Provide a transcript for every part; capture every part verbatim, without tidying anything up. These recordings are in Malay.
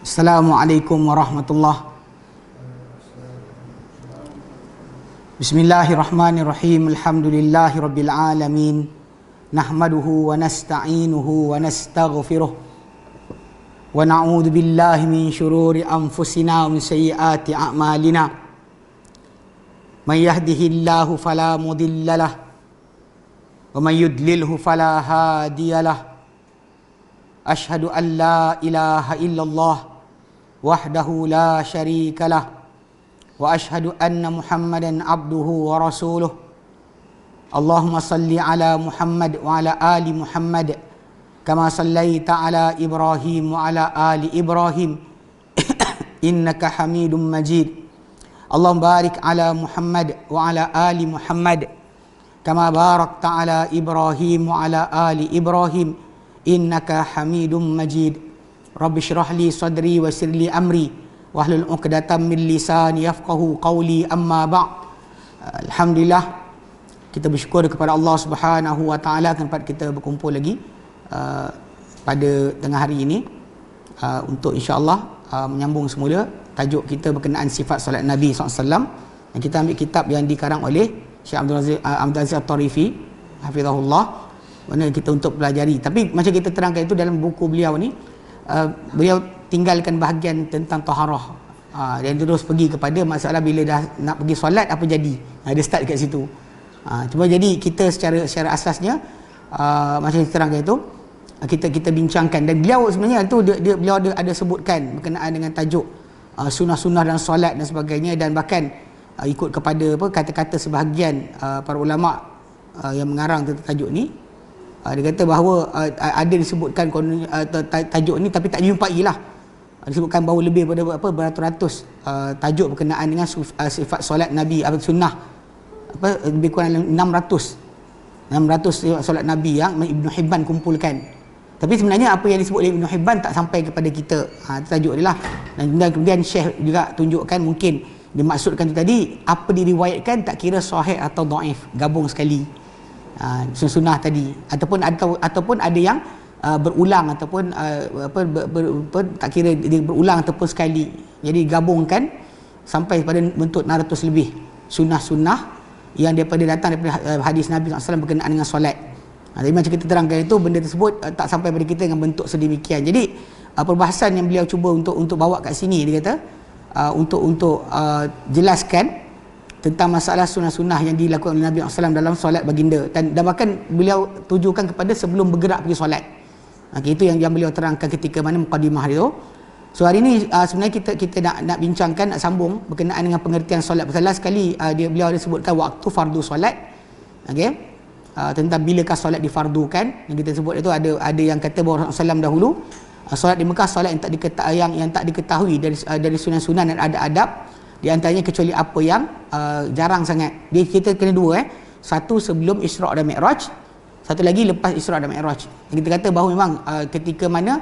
Assalamualaikum warahmatullahi. Bismillahirrahmanirrahim. Alhamdulillahi rabbil alamin. Nahmaduhu wa nasta'inuhu wa nastaghfiruh. Wa na'udzu billahi min syururi anfusina wa min sayyiati a'malina. May yahdihillahu fala mudhillalah wa may yudlilhu fala hadiyalah. Ashhadu an la ilaha illallah wahdahu la syarika lah wa ashhadu anna Muhammadan abduhu wa rasuluh. Allahumma salli ala Muhammad wa ala ali Muhammad kama sallaita ala Ibrahim wa ala ali Ibrahim innaka Hamidum Majid. Allahumma barik ala Muhammad wa ala ali Muhammad kama barakta ala Ibrahim wa ala ali Ibrahim innaka Hamidum Majid. Rabbi syrah li sadri wa yassir li amri wahlul 'uqdatam min lisani yafqahu qawli, amma ba'd. Alhamdulillah, kita bersyukur kepada Allah Subhanahu wa taala tempat kita berkumpul lagi uh, pada tengah hari ini uh, untuk insya-Allah uh, menyambung semula tajuk kita berkenaan sifat solat Nabi sallallahu alaihi wasallam, dan kita ambil kitab yang dikarang oleh Syekh Abdul Aziz uh, Abdul Aziz At-Tarifi hafizahullah, mana kita untuk pelajari. Tapi macam kita terangkan itu dalam buku beliau ni, Uh, beliau tinggalkan bahagian tentang taharah, uh, dan terus pergi kepada masalah bila dah nak pergi solat apa jadi. Uh, dia start kat situ. Uh, cuma jadi kita secara secara asasnya uh, macam kita terangkan itu, uh, kita kita bincangkan, dan beliau sebenarnya itu dia, dia beliau ada, ada sebutkan berkenaan dengan tajuk uh, sunnah-sunnah dan solat dan sebagainya, dan bahkan uh, ikut kepada apa kata-kata sebahagian uh, para ulama uh, yang mengarang tentang tajuk ni. Uh, dia kata bahawa uh, ada disebutkan uh, tajuk ni tapi tak dijumpai lah. Uh, disebutkan bahawa lebih pada apa beratus-ratus uh, tajuk berkenaan dengan suf, uh, sifat solat Nabi atau sunnah, apa lebih kurang enam ratus sifat solat Nabi yang Ibn Hibban kumpulkan. Tapi sebenarnya apa yang disebut oleh Ibn Hibban tak sampai kepada kita. Ha, tajuk dia lah. Dan kemudian Syekh juga tunjukkan mungkin dimaksudkan tu tadi apa diriwayatkan tak kira sahih atau dhaif, gabung sekali. Uh, sunnah tadi, ataupun atau ataupun ada yang uh, berulang ataupun uh, apa ber, ber, ber, tak kira dia berulang ataupun sekali, jadi gabungkan sampai pada bentuk enam ratus lebih sunnah-sunnah yang daripada datang daripada hadis Nabi sallallahu alaihi wasallam berkenaan dengan solat. Uh, jadi macam kita terangkan itu, benda tersebut uh, tak sampai pada kita dengan bentuk sedemikian. Jadi uh, perbahasan yang beliau cuba untuk untuk bawa kat sini, dia kata uh, untuk untuk uh, jelaskan tentang masalah sunnah-sunnah yang dilakukan oleh Nabi sallallahu alaihi wasallam dalam solat baginda, dan, dan bahkan beliau tujukan kepada sebelum bergerak pergi solat. Okay, itu yang, yang beliau terangkan ketika mana mukadimah itu. So hari ini uh, sebenarnya kita kita nak nak bincangkan, nak sambung berkenaan dengan pengertian solat. Pasal last sekali uh, dia beliau ada sebutkan waktu fardu solat. Okey. Uh, tentang bilakah solat difardukan. Yang kita sebut itu ada ada yang kata bahawa Rasulullah sallallahu alaihi wasallam dahulu uh, solat di Mekah solat yang tak diketahui yang, yang tak diketahui dari uh, dari sunnah-sunnah dan ada adab. Di antaranya kecuali apa yang uh, jarang sangat. Dia kita kena dua eh. Satu sebelum Isra' dan Mi'raj, satu lagi lepas Isra' dan Mi'raj. Kita kata bahawa memang uh, ketika mana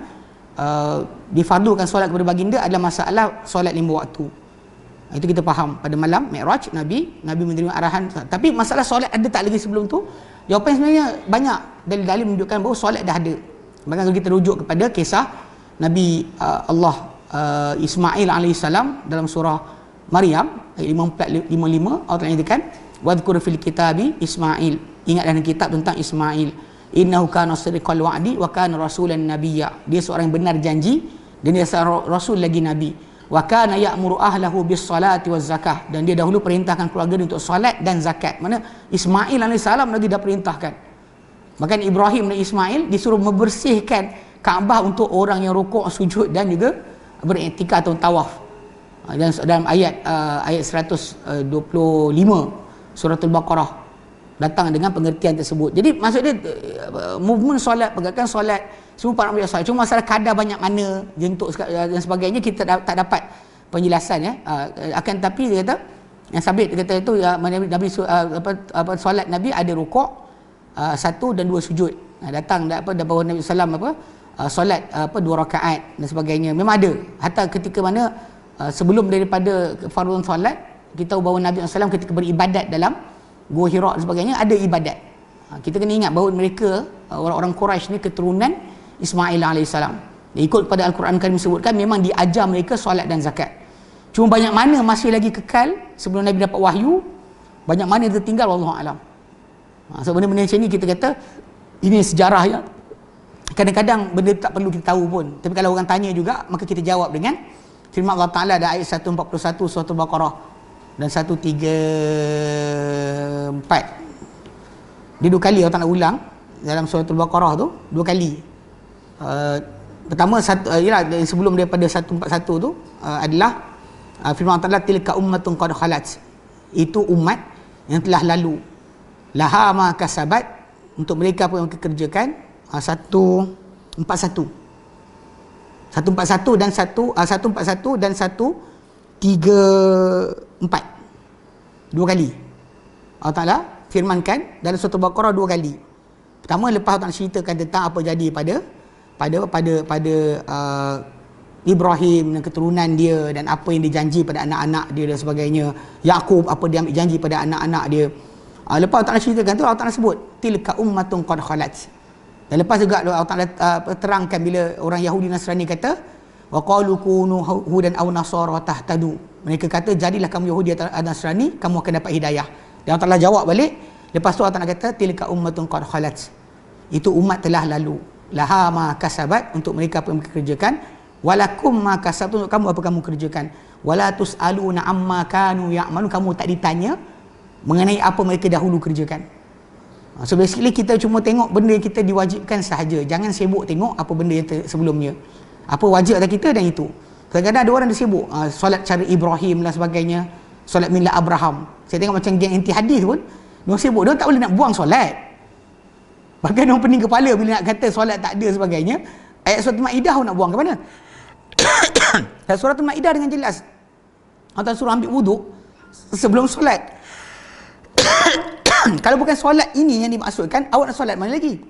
uh, difardukan solat kepada baginda adalah masalah solat lima waktu. Itu kita faham pada malam Mi'raj Nabi Nabi menerima arahan. Tapi masalah solat ada tak lagi sebelum tu? Jawapan sebenarnya banyak. Dalil-dalil menunjukkan bahawa solat dah ada. Bahkan kalau kita rujuk kepada kisah Nabi uh, Allah uh, Ismail alaihissalam dalam surah Maryam ayat lima puluh empat lima puluh lima, Allah Taala nyatakan wadhkur fil kitabi Ismail, ingat dalam kitab tentang Ismail, innahu kana sadiqal wa'di wa kana rasulan nabiyya, dia seorang yang benar janji dan dia seorang rasul lagi nabi, wa kana ya'muru ahlahu bis salati waz zakah, dan dia dahulu perintahkan keluarga dia untuk solat dan zakat. Mana Ismail alaihissalam lagi dah perintahkan. Bahkan Ibrahim dan Ismail disuruh membersihkan Kaabah untuk orang yang rukuk, sujud dan juga beriktikaf atau tawaf. Dan dalam ayat uh, ayat seratus dua puluh lima suratul Baqarah datang dengan pengertian tersebut. Jadi maksud dia uh, movement solat, pegakan solat, semua para ulama solat. Cuma masalah kadar banyak mana, jentuk dan sebagainya kita da- tak dapat penjelasan ya. Uh, akan tapi dia kata yang sabit, dia kata itu ya, Nabi uh, apa, apa solat Nabi ada rukuk uh, satu dan dua sujud. Uh, datang apa bahawa Nabi sallallahu alaihi wasallam apa uh, solat uh, apa dua rakaat dan sebagainya. Memang ada. Hatta ketika mana Uh, sebelum daripada fardhu solat, kita tahu bahawa Nabi sallallahu alaihi wasallam ketika beribadat dalam Gua Hira dan sebagainya ada ibadat. Uh, kita kena ingat bahawa mereka uh, orang-orang Quraisy ni keturunan Ismail alaihissalam. Ikut pada Al-Quran Karim disebutkan memang diajar mereka solat dan zakat. Cuma banyak mana masih lagi kekal sebelum Nabi dapat wahyu, banyak mana tertinggal, wallahu alam. Ha, so benda-benda macam ni kita kata ini sejarah yang kadang-kadang benda tak perlu kita tahu pun. Tapi kalau orang tanya juga, maka kita jawab dengan firman Allah Ta'ala ada ayat seratus empat puluh satu surah Al-Baqarah dan seratus tiga puluh empat. Dia dua kali Allah Ta'ala ulang dalam surah Al-Baqarah tu, dua kali. Uh, pertama satu uh, yalah, sebelum daripada seratus empat puluh satu tu uh, adalah uh, firman Allah Ta'ala tilka ummatun qad khalat. Itu umat yang telah lalu. Laha ma kasabat, untuk mereka apa yang mereka kerjakan. uh, seratus empat puluh satu seratus empat puluh satu dan satu uh, seratus empat puluh satu dan seratus tiga puluh empat, dua kali Allah Ta'ala firmankan dalam surah Al-Baqarah dua kali. Pertama lepas Allah Ta'ala ceritakan tentang apa jadi pada pada pada pada uh, Ibrahim dan keturunan dia dan apa yang dijanji pada anak-anak dia dan sebagainya. Yaqub apa dia ambil janji pada anak-anak dia. Uh, lepas Allah Ta'ala ceritakan tu, Allah Ta'ala sebut tilka ummatun qad khalat. Dan lepas juga Allah Ta'ala uh, terangkan bila orang Yahudi Nasrani kata wa qalu kunu hudan aw nasara tahtadu. Mereka kata jadilah kamu Yahudi atau Nasrani, kamu akan dapat hidayah. Dan Allah Ta'ala jawab balik. Lepas tu Allah Ta'ala kata tilka ummatun qad khalat. Itu umat telah lalu. Laha ma kasabat, untuk mereka apa yang mereka kerjakan. Walakum ma kasabtum, untuk kamu apa kamu kerjakan. Wala tusaluna amma kanu ya'malun, kamu tak ditanya mengenai apa mereka dahulu kerjakan. So basically kita cuma tengok benda yang kita diwajibkan sahaja. Jangan sibuk tengok apa benda yang sebelumnya. Apa wajib atas kita dan itu. Kadang-kadang ada orang dia sibuk uh, solat cara Ibrahim dan sebagainya, solat milad Abraham. Saya tengok macam geng anti hadis pun, dia sibuk, dia tak boleh nak buang solat. Bahkan orang pening kepala bila nak kata solat tak ada sebagainya. Ayat surah Al-Maidah nak buang ke mana? Dan surah Al-Maidah dengan jelas Allah suruh ambil wuduk sebelum solat. Kalau bukan solat ini yang dimaksudkan, awak nak solat mana lagi?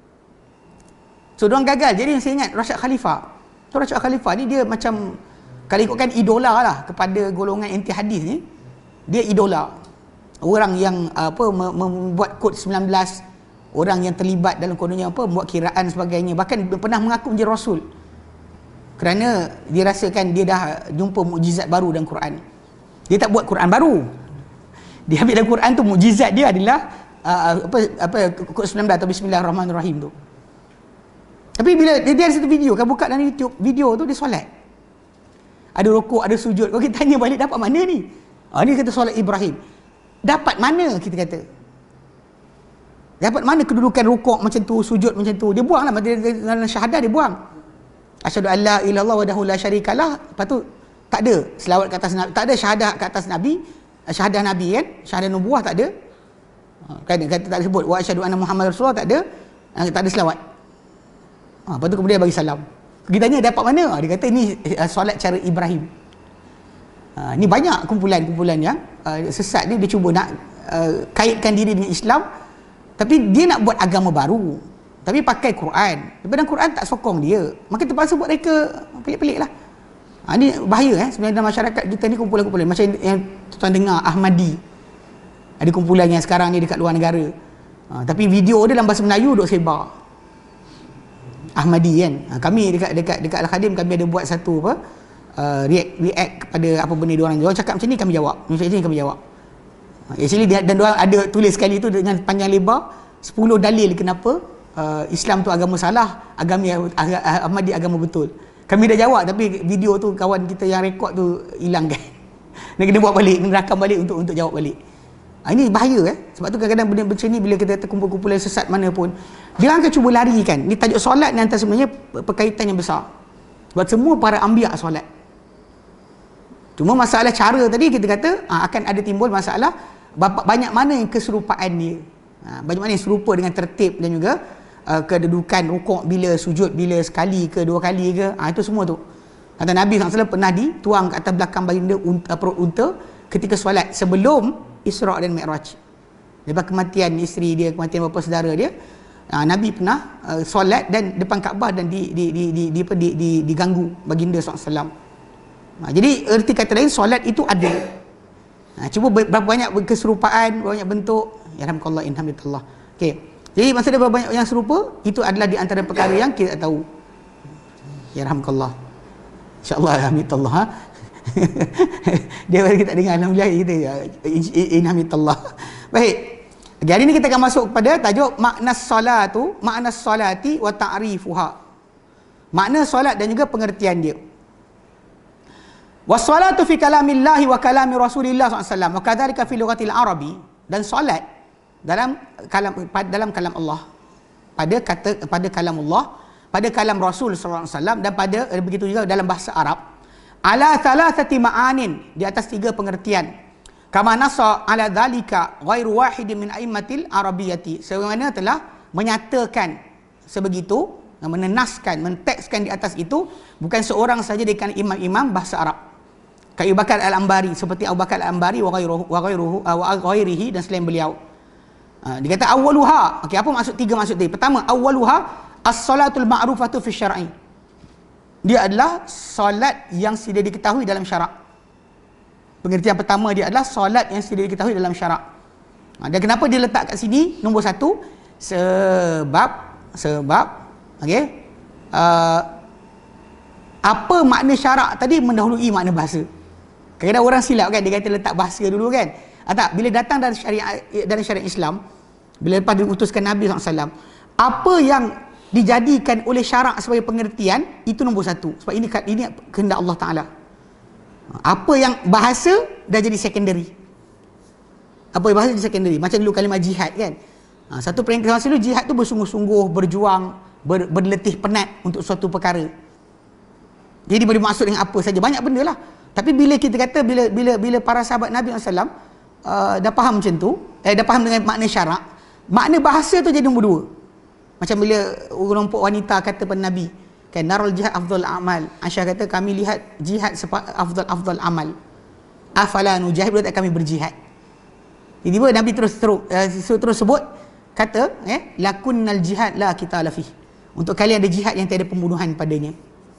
So diorang gagal. Jadi yang saya ingat Rashad Khalifah, so Rashad Khalifah ni dia macam, kalau ikutkan idola lah kepada golongan anti hadis ni. Dia idola orang yang apa membuat kod sembilan belas, orang yang terlibat dalam kononnya apa membuat kiraan sebagainya, bahkan pernah mengaku menjadi rasul kerana dia rasakan dia dah jumpa mukjizat baru dalam Quran. Dia tak buat Quran baru, dia ambil dalam Quran tu mukjizat dia adalah uh, apa apa kod sembilan belas atau Bismillahirrahmanirrahim tu. Tapi bila dia, dia ada satu video, kan buka dalam YouTube, video tu dia solat, ada rukuk, ada sujud. Kalau kita tanya balik, dapat mana ni? Ah, ni kata solat Ibrahim. Dapat mana kita kata? Dapat mana kedudukan rukuk macam tu, sujud macam tu? Dia buang lah, dalam syahadah dia buang. Asyhadu an la ilaha illallah wahdahu la syarikalah. Lepas tu tak ada selawat ke atas Nabi, tak ada syahadah ke atas Nabi, syahadah Nabi kan, syahadah nubuah tak ada. Kan kata tak disebut wa asyhadu anna Muhammad Rasulullah, tak ada, tak ada selawat. Ha, lepas tu kemudian bagi salam. Kita tanya dapat mana? Dia kata ni uh, solat cara Ibrahim. Ha, ni banyak kumpulan-kumpulan yang uh, sesat ni, dia cuba nak uh, kaitkan diri dengan Islam, tapi dia nak buat agama baru, tapi pakai Quran. Daripada Quran tak sokong dia, maka terpaksa buat mereka pelik-pelik lah. Ha, ni bahaya eh sebenarnya dalam masyarakat kita ni, kumpulan-kumpulan macam yang tuan dengar Ahmadi. Ada kumpulan yang sekarang ni dekat luar negara. Ha, tapi video dia dalam bahasa Melayu duk sebar. Ahmadi kan. Ha, kami dekat dekat dekat Al-Khadim kami ada buat satu apa uh, react react kepada apa benda dia orang. Dia orang cakap macam ni kami jawab. Macam ni kami jawab. Ha, actually dia, dan dia orang ada tulis sekali tu dengan panjang lebar sepuluh dalil kenapa uh, Islam tu agama salah, agama Ahmadi agama betul. Kami dah jawab, tapi video tu kawan kita yang rekod tu hilang kan. Dia kena buat balik, kena rakam balik untuk untuk jawab balik. Ha, ini bahaya eh. Sebab tu kadang-kadang benda macam ni bila kita terkumpul-kumpulan sesat mana pun, dia akan cuba larikan. Ni tajuk solat ni antara sebenarnya perkaitan yang besar. Sebab semua para anbiya solat. Cuma masalah cara tadi kita kata ha, akan ada timbul masalah banyak mana yang keserupaan dia. Ha, banyak mana yang serupa dengan tertib dan juga uh, kedudukan rukuk bila, sujud bila, sekali ke dua kali ke. Ha, itu semua tu. Kata Nabi sallallahu alaihi wasallam pernah dituang ke atas belakang baginda unta, perut unta ketika solat sebelum Isra' dan Mi'raj. Lepas kematian isteri dia, kematian bapa saudara dia, uh, Nabi pernah uh, solat dan depan Kaabah dan di di di di di, di, di diganggu baginda sallallahu alaihi wasallam. Uh, jadi erti kata lain solat itu ada. Uh, cuba berapa banyak keserupaan, berapa banyak bentuk. Ya rahmatullah inhamdulillah. Okey. Jadi maksudnya berapa banyak yang serupa, itu adalah di antara perkara yang kita tahu. Ya rahmatullah. InsyaAllah rahmatullah. Ha? Dia bagi tak dengar alhamdulillah kita in hamidallah. Baik. Okay, hari ni kita akan masuk kepada tajuk makna solatu, makna solati wa ta'rifuha. Makna solat dan juga pengertian dia. Wassalatu fi kalamillahi wa kalami Rasulillah sallallahu alaihi wasallam wa kadzalika fi lughatil arabi, dan solat dalam kalam dalam kalam Allah, pada kata pada kalam Allah, pada kalam Rasul sallallahu alaihi wasallam, dan pada begitu juga dalam bahasa Arab, ala thalathati ma'anin, di atas tiga pengertian. Kama nassa ala dzalika ghairu wahidin min aimmatil arabiyyati, sebagaimana telah menyatakan sebegitu, menenaskan, mentekskan di atas itu bukan seorang saja di kalangan imam-imam bahasa Arab. Abu Bakar Al-Ambari, seperti Abu Bakar Al-Ambari wa ghairuhu wa ghairuhu wa ghairihi, dan selain beliau. Ha, dia kata awwaluha. Okey, apa maksud tiga maksud tadi? Pertama, awwaluha as-salatul ma'rufatu fi syar'i. Dia adalah solat yang sudah diketahui dalam syarak. Pengertian pertama dia adalah solat yang sudah diketahui dalam syarak. Ha, dan kenapa dia letak kat sini nombor satu? Sebab sebab okey, uh, apa makna syarak tadi mendahului makna bahasa. Kadang-kadang orang silap kan, dia kata letak bahasa dulu kan. Ah, tak, bila datang dari syariat, dari syariat Islam, bila lepas diutuskan Nabi sallallahu alaihi wasallam, apa yang dijadikan oleh syarak sebagai pengertian, itu nombor satu. Sebab ini ini kehendak Allah Ta'ala. Apa yang bahasa dah jadi secondary. Apa yang bahasa jadi secondary. Macam dulu kalimah jihad kan. Ha, satu peringkat masa dulu, jihad tu bersungguh-sungguh, berjuang, ber, berletih penat untuk suatu perkara. Jadi boleh maksud dengan apa saja, banyak benda lah. Tapi bila kita kata, bila bila bila para sahabat Nabi sallallahu alaihi wasallam uh, dah faham macam tu, eh dah faham dengan makna syarak, makna bahasa tu jadi nombor dua. Macam bila orang wanita kata pada Nabi, kan, narul jihad afdal amal. Aisyah kata, kami lihat jihad sebagai afdal afdal amal. Afala nujahid, boleh tak kami berjihad? Tiba-tiba Nabi terus terus uh, terus sebut kata, eh lakunnal jihad la qitala fi. Untuk kalian ada jihad yang tiada pembunuhan padanya.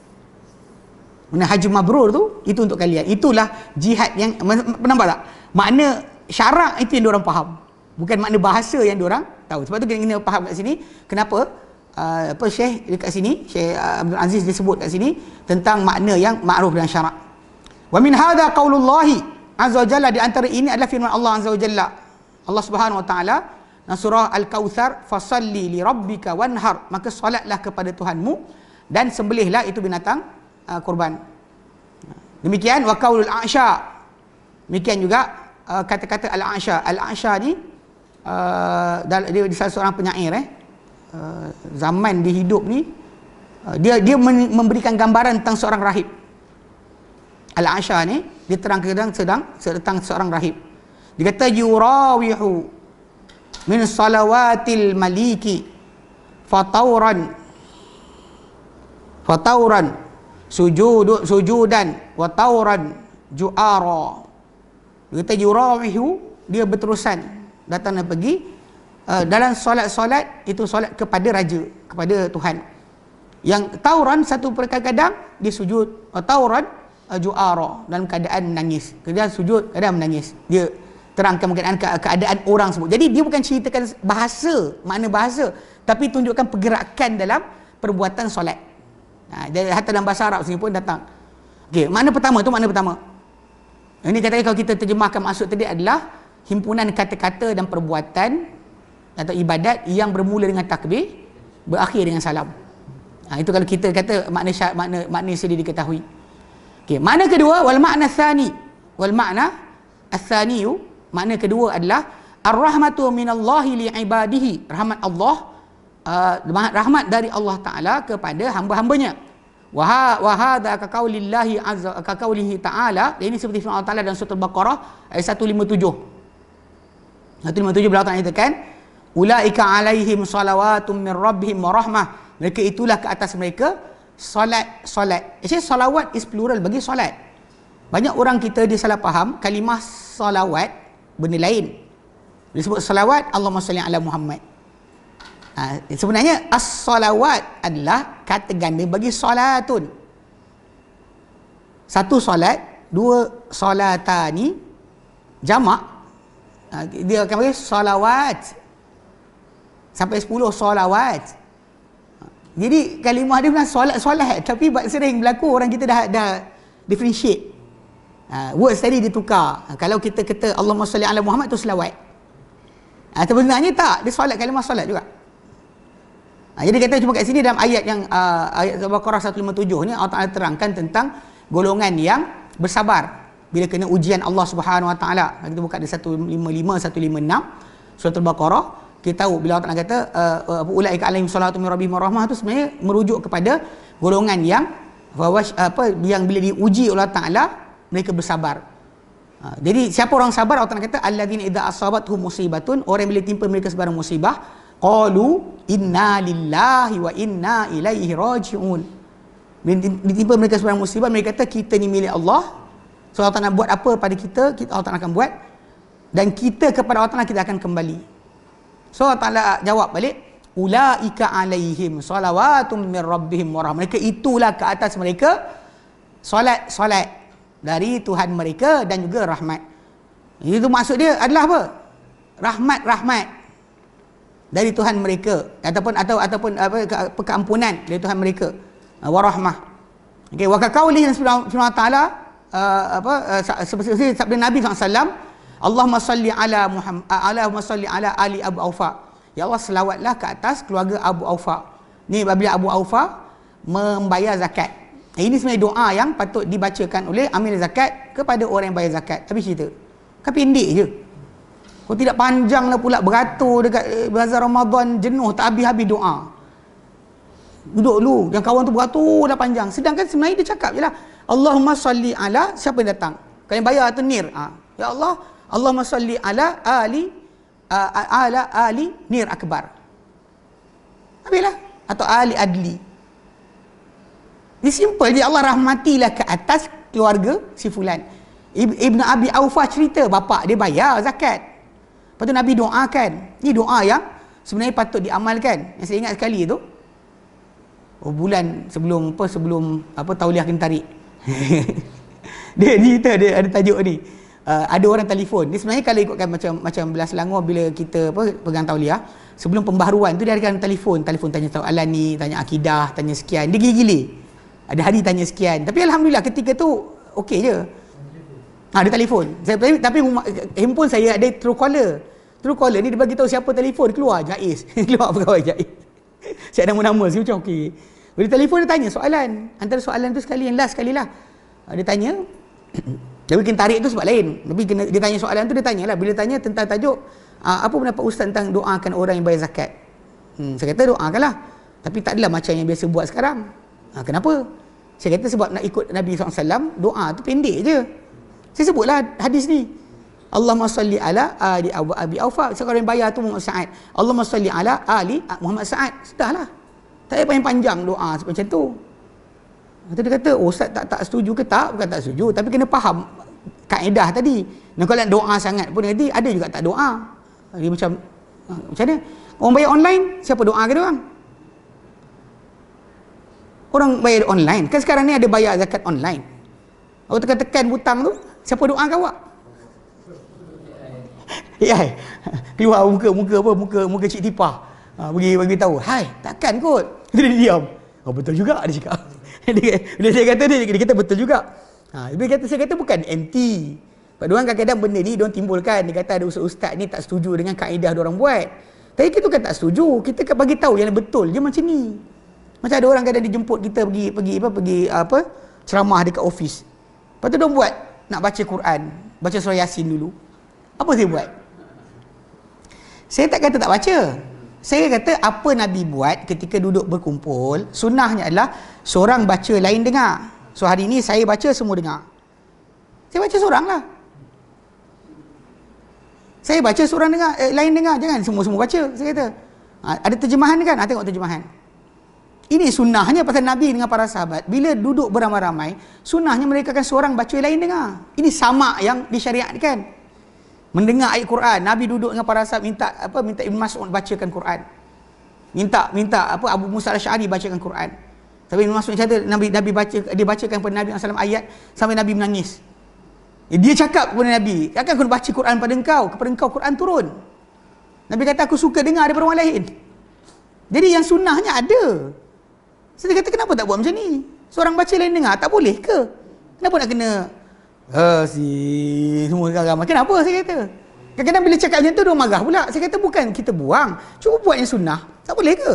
Mana haji mabrur tu, itu untuk kalian. Itulah jihad yang, nampak tak? Makna syarak itu yang diorang faham, bukan makna bahasa yang diorang tahu. Sebab tu kita kena faham kat sini kenapa uh, apa Syekh dekat sini, Syekh Abdul Aziz dia sebut kat sini tentang makna yang ma'ruf dan syarak. Wa min hadha qaulullahi azza wa jalla, di antara ini adalah firman Allah azza wa jalla. Allah Subhanahu wa taala dalam surah Al-Kautsar, fasalli li rabbika wanhar, maka solatlah kepada Tuhanmu dan sembelihlah itu binatang Uh, korban. Demikian wa qaulul a'sha. Demikian juga uh, kata-kata al-a'sha. Al-a'sha ni uh, dia, dia salah seorang penyair eh. Uh, zaman dia hidup ni uh, dia dia memberikan gambaran tentang seorang rahib. Al-a'sha ni dia terang-terang sedang tentang seorang rahib. Dia kata yurawihu min salawatil maliki fatauran fatauran sujud sujudan wa tauran ju'ara. Dia kata yurawihu, dia berterusan datang dan pergi uh, dalam solat-solat itu, solat kepada raja, kepada Tuhan. Yang tauran satu kadang dia sujud, uh, tauran uh, ju'ara, dalam keadaan menangis. Kadang sujud, kadang menangis. Dia terangkan keadaan keadaan orang sebut. Jadi dia bukan ceritakan bahasa, makna bahasa, tapi tunjukkan pergerakan dalam perbuatan solat. Ha, jadi hatta dalam bahasa Arab sini pun datang. Okey, makna pertama tu makna pertama. Ini katanya kalau kita terjemahkan maksud tadi adalah himpunan kata-kata dan perbuatan atau ibadat yang bermula dengan takbir, berakhir dengan salam. Ha, itu kalau kita kata makna syarat, makna makna sudah diketahui. Okey, makna kedua wal makna tsani. Wal makna ats-tsaniyu, makna kedua adalah ar-rahmatu minallahi li ibadihi. Rahmat Allah, Uh, rahmat dari Allah Ta'ala kepada hamba-hambanya. Wa hadza ka qaulillahi azza ka qaulihi ta'ala, ini seperti firman Allah Ta'ala dalam surah Al-Baqarah ayat seratus lima puluh tujuh. seratus lima puluh tujuh beliau Ta'ala nyatakan, ulaika alaihim salawatum min rabbihim wa rahmah. Mereka itulah ke atas mereka solat solat. Actually salawat is plural bagi solat. Banyak orang kita dia salah faham kalimah salawat benda lain. Disebut salawat Allahumma salli ala Muhammad. Ha, sebenarnya as-salawat adalah kata ganda bagi solatun. Satu solat, dua solatani, jamak. Ha, dia akan bagi salawat. Sampai sepuluh salawat. Jadi kalimah dia bukan solat-solat, tapi sering berlaku orang kita dah dah differentiate. Ha, words tadi ditukar. Ha, kalau kita kata Allahumma salli ala Muhammad tu selawat. Ha, sebenarnya tak, dia solat, kalimah solat juga. Ha, jadi kata cuma kat sini dalam ayat yang uh, ayat Al-Baqarah seratus lima puluh tujuh ni Allah Taala terangkan tentang golongan yang bersabar bila kena ujian Allah Subhanahu Wa Taala. Kita buka di seratus lima puluh lima seratus lima puluh enam surah Al-Baqarah, kita tahu bila Allah Taala kata uh, ulaika alaihim salatu min rabbihim rahmah, tu sebenarnya merujuk kepada golongan yang apa yang bila diuji oleh Allah Taala mereka bersabar. Ha, jadi siapa orang sabar? Allah Taala kata alladzina idza asabathum musibatun, orang bila timpa mereka sebarang musibah, qalu inna lillahi wa inna ilaihi raji'un. Bila ditimpa mereka sebarang musibah, mereka kata kita ni milik Allah. So Allah Taala buat apa pada kita, kita Allah Taala akan buat, dan kita kepada Allah Taala kita akan kembali. So Allah Taala jawab balik, ulaika alaihim salawatum min rabbihim wa rahmah. Mereka itulah ke atas mereka solat-solat dari Tuhan mereka dan juga rahmat. Itu maksud dia adalah apa? Rahmat-rahmat dari Tuhan mereka, ataupun atau ataupun apa ke, keampunan dari Tuhan mereka, wa rahmah. Okey, wa kaqaulihi subhanahu wa taala apa seperti sabda Nabi sallallahu alaihi wasallam, Allahumma salli ala Muhammad, Allahumma salli ala ali Abu Aufa. Ya Allah, selawatlah ke atas keluarga Abu Aufa. Ni apabila Abu Aufa membayar zakat. Ini sebenarnya doa yang patut dibacakan oleh amil zakat kepada orang yang bayar zakat. Habis cerita. Kan pendek je. Kau tidak panjang lah pula beratur dekat bazar Ramadan, jenuh tak habis-habis doa. Duduk dulu, yang kawan tu beratur dah panjang. Sedangkan sebenarnya dia cakap je lah, Allahumma salli ala, siapa yang datang? Kalau yang bayar tu nir. Ha. Ya Allah, Allahumma salli ala ali uh, ala ali nir akbar. Habislah. Atau ali adli. Ini simple je. Allah rahmatilah ke atas keluarga si fulan. Ibn Abi Aufa cerita bapak dia bayar zakat. Lepas tu Nabi doakan. Ini doa yang sebenarnya patut diamalkan. Yang saya ingat sekali tu, oh, bulan sebelum apa sebelum apa tauliah kena tarik. Dia cerita, dia ada tajuk ni. Uh, ada orang telefon. Dia sebenarnya kalau ikutkan macam macam belas Selangor, bila kita apa pegang tauliah, sebelum pembaharuan tu dia akan telefon, telefon tanya soalan ni, tanya akidah, tanya sekian. Dia gila-gila. Ada hari tanya sekian. Tapi alhamdulillah ketika tu okey je. Ha, dia telefon. Saya, tapi, tapi handphone saya ada Truecaller. Truecaller ni dia bagi tahu siapa telefon, keluar Jaiz. Keluar pegawai Jaiz. Saya ada nama-nama, saya macam okey. Bila telefon dia tanya soalan. Antara soalan tu sekali yang last sekali lah. Dia tanya. Tapi kena tarik tu sebab lain. Tapi kena, dia tanya soalan tu, dia tanyalah. Bila tanya tentang tajuk, apa pendapat Ustaz tentang doakan orang yang bayar zakat? Hmm, saya kata doakanlah. Tapi tak adalah macam yang biasa buat sekarang. Ha, kenapa? Saya kata sebab nak ikut Nabi sallallahu alaihi wasallam, doa tu pendek je. Saya sebutlah hadis ni. Allahumma salli ala ali Abu Abi Aufa. Sekarang yang bayar tu Muhammad Sa'ad. Allahumma salli ala ali Muhammad Sa'ad. Sudahlah. Tak payah panjang-panjang doa macam tu. Lepas dia kata, oh Ustaz tak, tak setuju ke? Tak, bukan tak setuju. Tapi kena faham kaedah tadi. Dan kalau doa sangat pun nanti ada juga tak doa. Dia macam, macam mana? Orang bayar online, siapa doa ke dia orang? Orang bayar online. Kan sekarang ni ada bayar zakat online. Awak tekan-tekan butang tu, siapa doa ke awak? A I. Keluar muka, muka apa? Muka muka Cik Tipah. Ha, bagi bagi tahu. Hai, takkan kot. Dia diam. Oh betul juga dia cakap. Dia, bila saya kata dia, dia kata betul juga. Ha, dia kata saya kata bukan anti. Sebab diorang kadang-kadang benda ni diorang timbulkan. Dia kata ada ustaz-ustaz ni tak setuju dengan kaedah diorang buat. Tapi kita kan tak setuju. Kita kan bagi tahu yang betul je macam ni. Macam ada orang kadang dijemput kita pergi pergi apa pergi apa ceramah dekat office. Lepas tu diorang buat nak baca Quran, baca surah Yasin dulu. Apa saya buat? Saya tak kata tak baca. Saya kata apa Nabi buat ketika duduk berkumpul, sunnahnya adalah seorang baca, lain dengar. So hari ni saya baca, semua dengar. Saya baca seorang lah. Saya baca seorang dengar, eh, lain dengar. Jangan semua-semua baca. Saya kata, ha, ada terjemahan kan? Ha, tengok terjemahan. Ini sunnahnya pasal Nabi dengan para sahabat. Bila duduk beramai-ramai, sunnahnya mereka akan seorang baca, lain dengar. Ini sama yang disyariatkan. Mendengar ayat Quran, Nabi duduk dengan para sahabat, minta apa minta Ibn Mas'ud bacakan Quran. Minta minta apa Abu Musa Al-Asy'ari bacakan Quran. Tapi Ibn Mas'ud kata Nabi Nabi baca dia bacakan kepada Nabi sallallahu alaihi wasallam ayat sampai Nabi menangis. Dia cakap kepada Nabi, "Takkan aku baca Quran pada engkau, kepada engkau Quran turun." Nabi kata, "Aku suka dengar daripada orang lain." Jadi yang sunnahnya ada. So dia kata, kenapa tak buat macam ni? Seorang baca lain dengar, tak boleh ke? Kenapa nak kena uh, si semua ramai? Kenapa saya kata? Kadang-kadang bila cakap macam tu dia marah pula. Saya kata bukan kita buang, cuba buat yang sunnah. Tak boleh ke?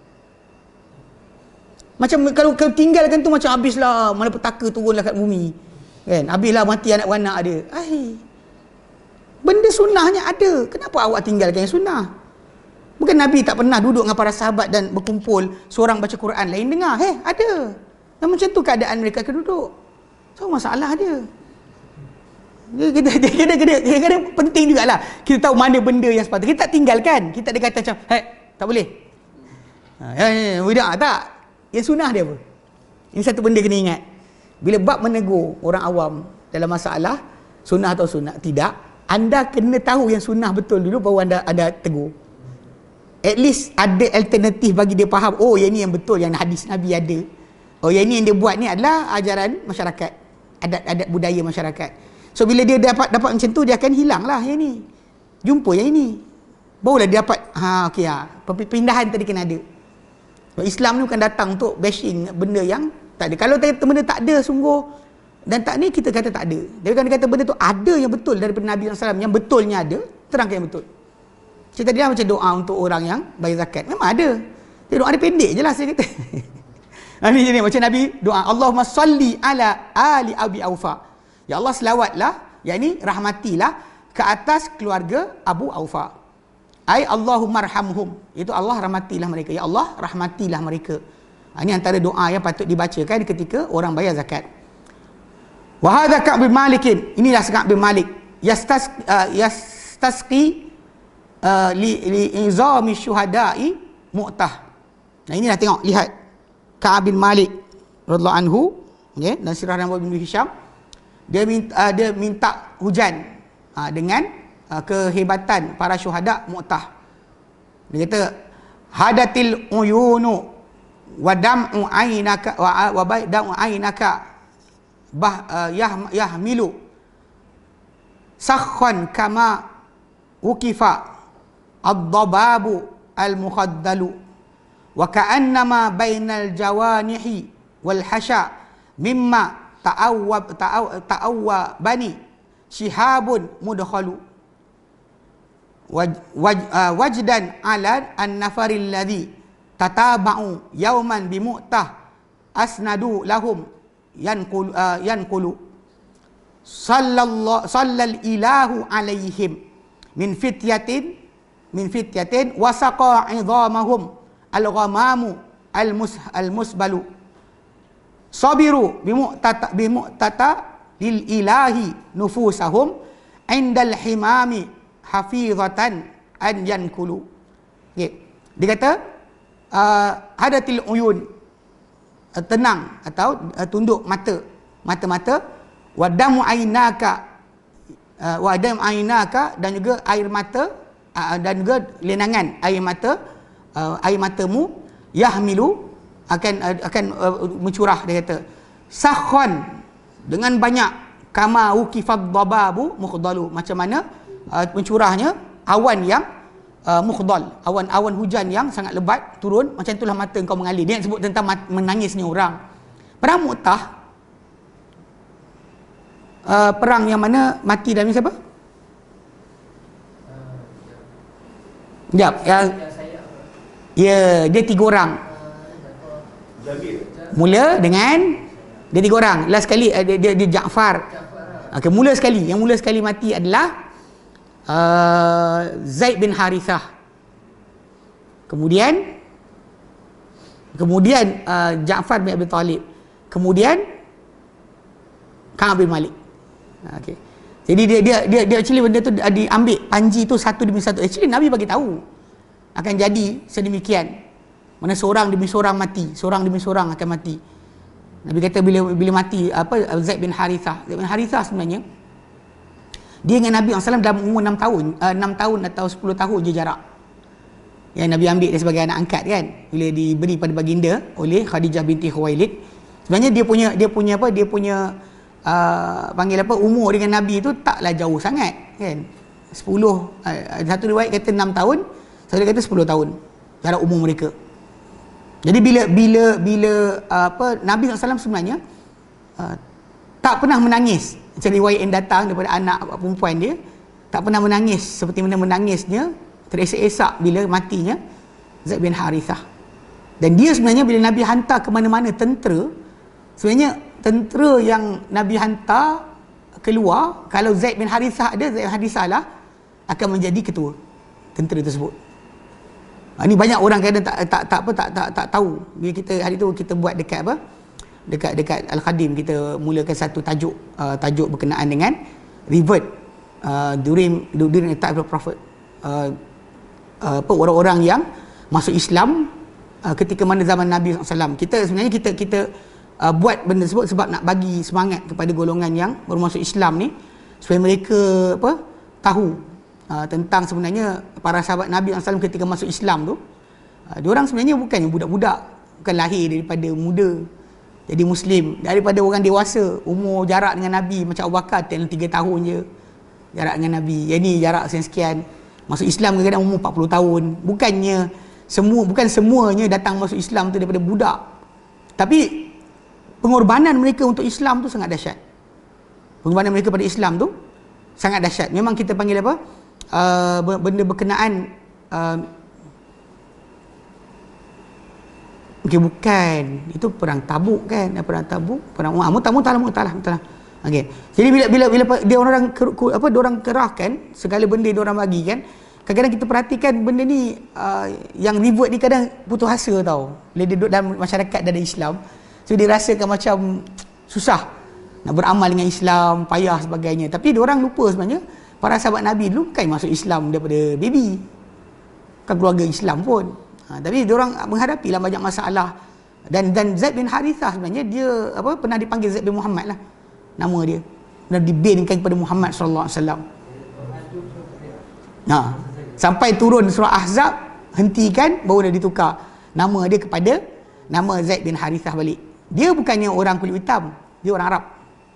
Macam kalau kau tinggalkan tu macam habislah malapetaka turunlah kat bumi. Kan? Habislah mati anak beranak dia. Ai. Benda sunnahnya ada. Kenapa awak tinggalkan yang sunnah? Bukan Nabi tak pernah duduk dengan para sahabat dan berkumpul, seorang baca Quran, lain dengar. Heh, ada. Dan macam tu keadaan mereka akan duduk. So masalah dia. Dia kena, dia kena, dia kena, dia kena penting jugalah. Kita tahu mana benda yang sepatutnya. Kita tak tinggalkan. Kita ada kata macam, hei, tak boleh. Ha, ya, ya, ya, tak. Yang sunnah dia apa? Ini satu benda kena ingat. Bila bab menegur orang awam dalam masalah, sunnah atau sunnah, tidak, anda kena tahu yang sunnah betul dulu baru anda, anda tegur. At least ada alternatif bagi dia faham, oh yang ni yang betul, yang hadis Nabi ada. Oh yang ni yang dia buat ni adalah ajaran masyarakat, adat-adat budaya masyarakat. So bila dia dapat dapat macam tu, dia akan hilang lah yang ni, jumpa yang ini, barulah dia dapat ha okey ha perpindahan tadi kena ada. Islam ni bukan datang untuk bashing benda yang tak ada. Kalau benda tak ada sungguh dan tak ni, kita kata tak ada. Dia kan kata benda tu ada yang betul daripada Nabi sallallahu alaihi wasallam, yang betulnya ada, terangkan yang betul. Cerita dia macam doa untuk orang yang bayar zakat, memang ada. Dia doa dia pendek je lah saya kata. Ini jadi macam Nabi doa, Allahumma salli ala ali Abi Aufa. Ya Allah selawatlah, yakni rahmatilah ke atas keluarga Abu Aufa. Ai Allahumma arhamhum, itu Allah rahmatilah mereka. Ya Allah rahmatilah mereka. Ini antara doa yang patut dibacakan ketika orang bayar zakat. Wa hadza Ka'b bin Malik, inilah Ka'b bin Malik, yastas uh, yastasqi uh, li li izami syuhada'i Mu'tah. Nah inilah, tengok, lihat Ka'b bin Malik radhiyallahu anhu, okey, dan sirah Nabi bin Hisham, dia minta uh, dia minta hujan uh, dengan Uh, kehebatan para syuhada Mu'tah. Dia kata, hadatil uyunu wa dam'u aynaka wa wa dam'u aynaka bah uh, yah yahmilu sakhan kama ukifa ad-dababu al-mukhaddalu wa ka'annama bainal jawanihi wal hasha mimma ta'awwab ta'awwa bani shihabun mudkhalu Waj, waj, uh, wajdan ala an-nafaril ladhi tataba'u yawman bi Mu'tah asnadu lahum yanqulu uh, yanqulu sallallahu sallal ilahu alaihim min fityatin min fityatin wasaqa 'idhamahum al-ghamamu al-mus al-musbalu sabiru bi Mu'tata bi Mu'tata lil ilahi nufusahum indal himami hafizatan an yankulu. Okay. Dia kata uh, hadatil uyun, uh, tenang atau uh, tunduk mata, mata-mata, wadamu ainaka, uh, wadam ainaka, dan juga air mata, uh, dan juga lenangan air mata, uh, air matamu yahmilu akan uh, akan uh, mencurah. Dia kata sakhon, dengan banyak, kama ukifad dababu mukhdalu, macam mana Uh, mencurahnya awan yang uh, mukhdal, awan-awan hujan yang sangat lebat turun, macam itulah mata engkau mengalir. Dia sebut tentang menangisnya orang. Perang Mu'tah, uh, perang yang mana mati dalam siapa? Sekejap, ya, ya, dia tiga orang. Mula dengan dia tiga orang. Last sekali uh, dia, dia, dia Ja'far. Okay, mula sekali, yang mula sekali mati adalah Uh, Zaid bin Harithah. Kemudian Kemudian uh, Ja'far bin Abi Talib. Kemudian Ka'b bin Malik. Okey. Jadi dia dia dia dia actually benda tu diambil panji tu satu demi satu. Actually Nabi bagi tahu akan jadi sedemikian. Mana seorang demi seorang mati, seorang demi seorang akan mati. Nabi kata bila bila mati apa Zaid bin Harithah. Zaid bin Harithah sebenarnya dia dengan Nabi sallallahu alaihi wasallam dalam umur enam tahun, uh, enam tahun atau sepuluh tahun je jarak. Yang Nabi ambil dia sebagai anak angkat kan, bila diberi pada baginda oleh Khadijah binti Khuwailid. Sebenarnya dia punya dia punya apa? Dia punya uh, panggil apa? Umur dengan Nabi tu taklah jauh sangat kan. sepuluh, uh, satu riwayat kata enam tahun, satu kata sepuluh tahun jarak umur mereka. Jadi bila bila bila uh, apa Nabi sallallahu alaihi wasallam sebenarnya uh, tak pernah menangis. Macam riwayat yang datang daripada anak perempuan dia, tak pernah menangis seperti mana menangisnya teresak-esak bila matinya Zaid bin Harithah. Dan dia sebenarnya bila Nabi hantar ke mana-mana tentera, sebenarnya tentera yang Nabi hantar keluar, kalau Zaid bin Harithah ada, Zaid bin Harithah lah akan menjadi ketua tentera tersebut. Ha, ni banyak orang kadang tak tak tak apa tak tak tak tahu. Bila kita hari tu kita buat dekat apa? Dekat dekat Al-Khadim kita mulakan satu tajuk uh, tajuk berkenaan dengan revert uh, during during the time of the Prophet. Uh, uh, apa orang-orang yang masuk Islam uh, ketika mana zaman Nabi sallallahu alaihi wasallam. Kita sebenarnya kita kita uh, buat benda tersebut sebab nak bagi semangat kepada golongan yang baru masuk Islam ni supaya mereka apa tahu Uh, tentang sebenarnya para sahabat Nabi sallallahu alaihi wasallam ketika masuk Islam tu, uh, diorang sebenarnya bukannya budak-budak, bukan lahir daripada muda jadi Muslim, daripada orang dewasa, umur jarak dengan Nabi macam Abu Bakar dalam tiga tahun je jarak dengan Nabi. Yang ni jarak sekian, masuk Islam kadang-kadang umur empat puluh tahun. Bukannya semua, bukan semuanya datang masuk Islam tu daripada budak, tapi pengorbanan mereka untuk Islam tu sangat dahsyat. Pengorbanan mereka pada Islam tu sangat dahsyat. Memang kita panggil apa? Uh, benda berkenaan uh, okay, bukan itu perang Tabuk kan, perang Tabuk, perang Mu'ah, mutah mutah mutah mutah. Okey. Jadi bila bila bila dia orang apa dia orang kerahkan segala benda dia orang bagi kan, kadang-kadang kita perhatikan benda ni uh, yang revert ni kadang putus asa tau. Bila dia duduk dalam masyarakat dalam Islam, so dia rasakan macam susah nak beramal dengan Islam, payah sebagainya. Tapi dia orang lupa sebenarnya para sahabat Nabi dulu bukan masuk Islam daripada baby, bukan keluarga Islam pun. Ha, tapi dia orang menghadapilah banyak masalah. Dan dan Zaid bin Harithah sebenarnya dia apa pernah dipanggil Zaid bin Muhammad lah nama dia. Pernah dibinkan kepada Muhammad sallallahu alaihi wasallam. Nah, sampai turun surah Ahzab, hentikan, baru dah ditukar nama dia kepada nama Zaid bin Harithah balik. Dia bukannya orang kulit hitam, dia orang Arab.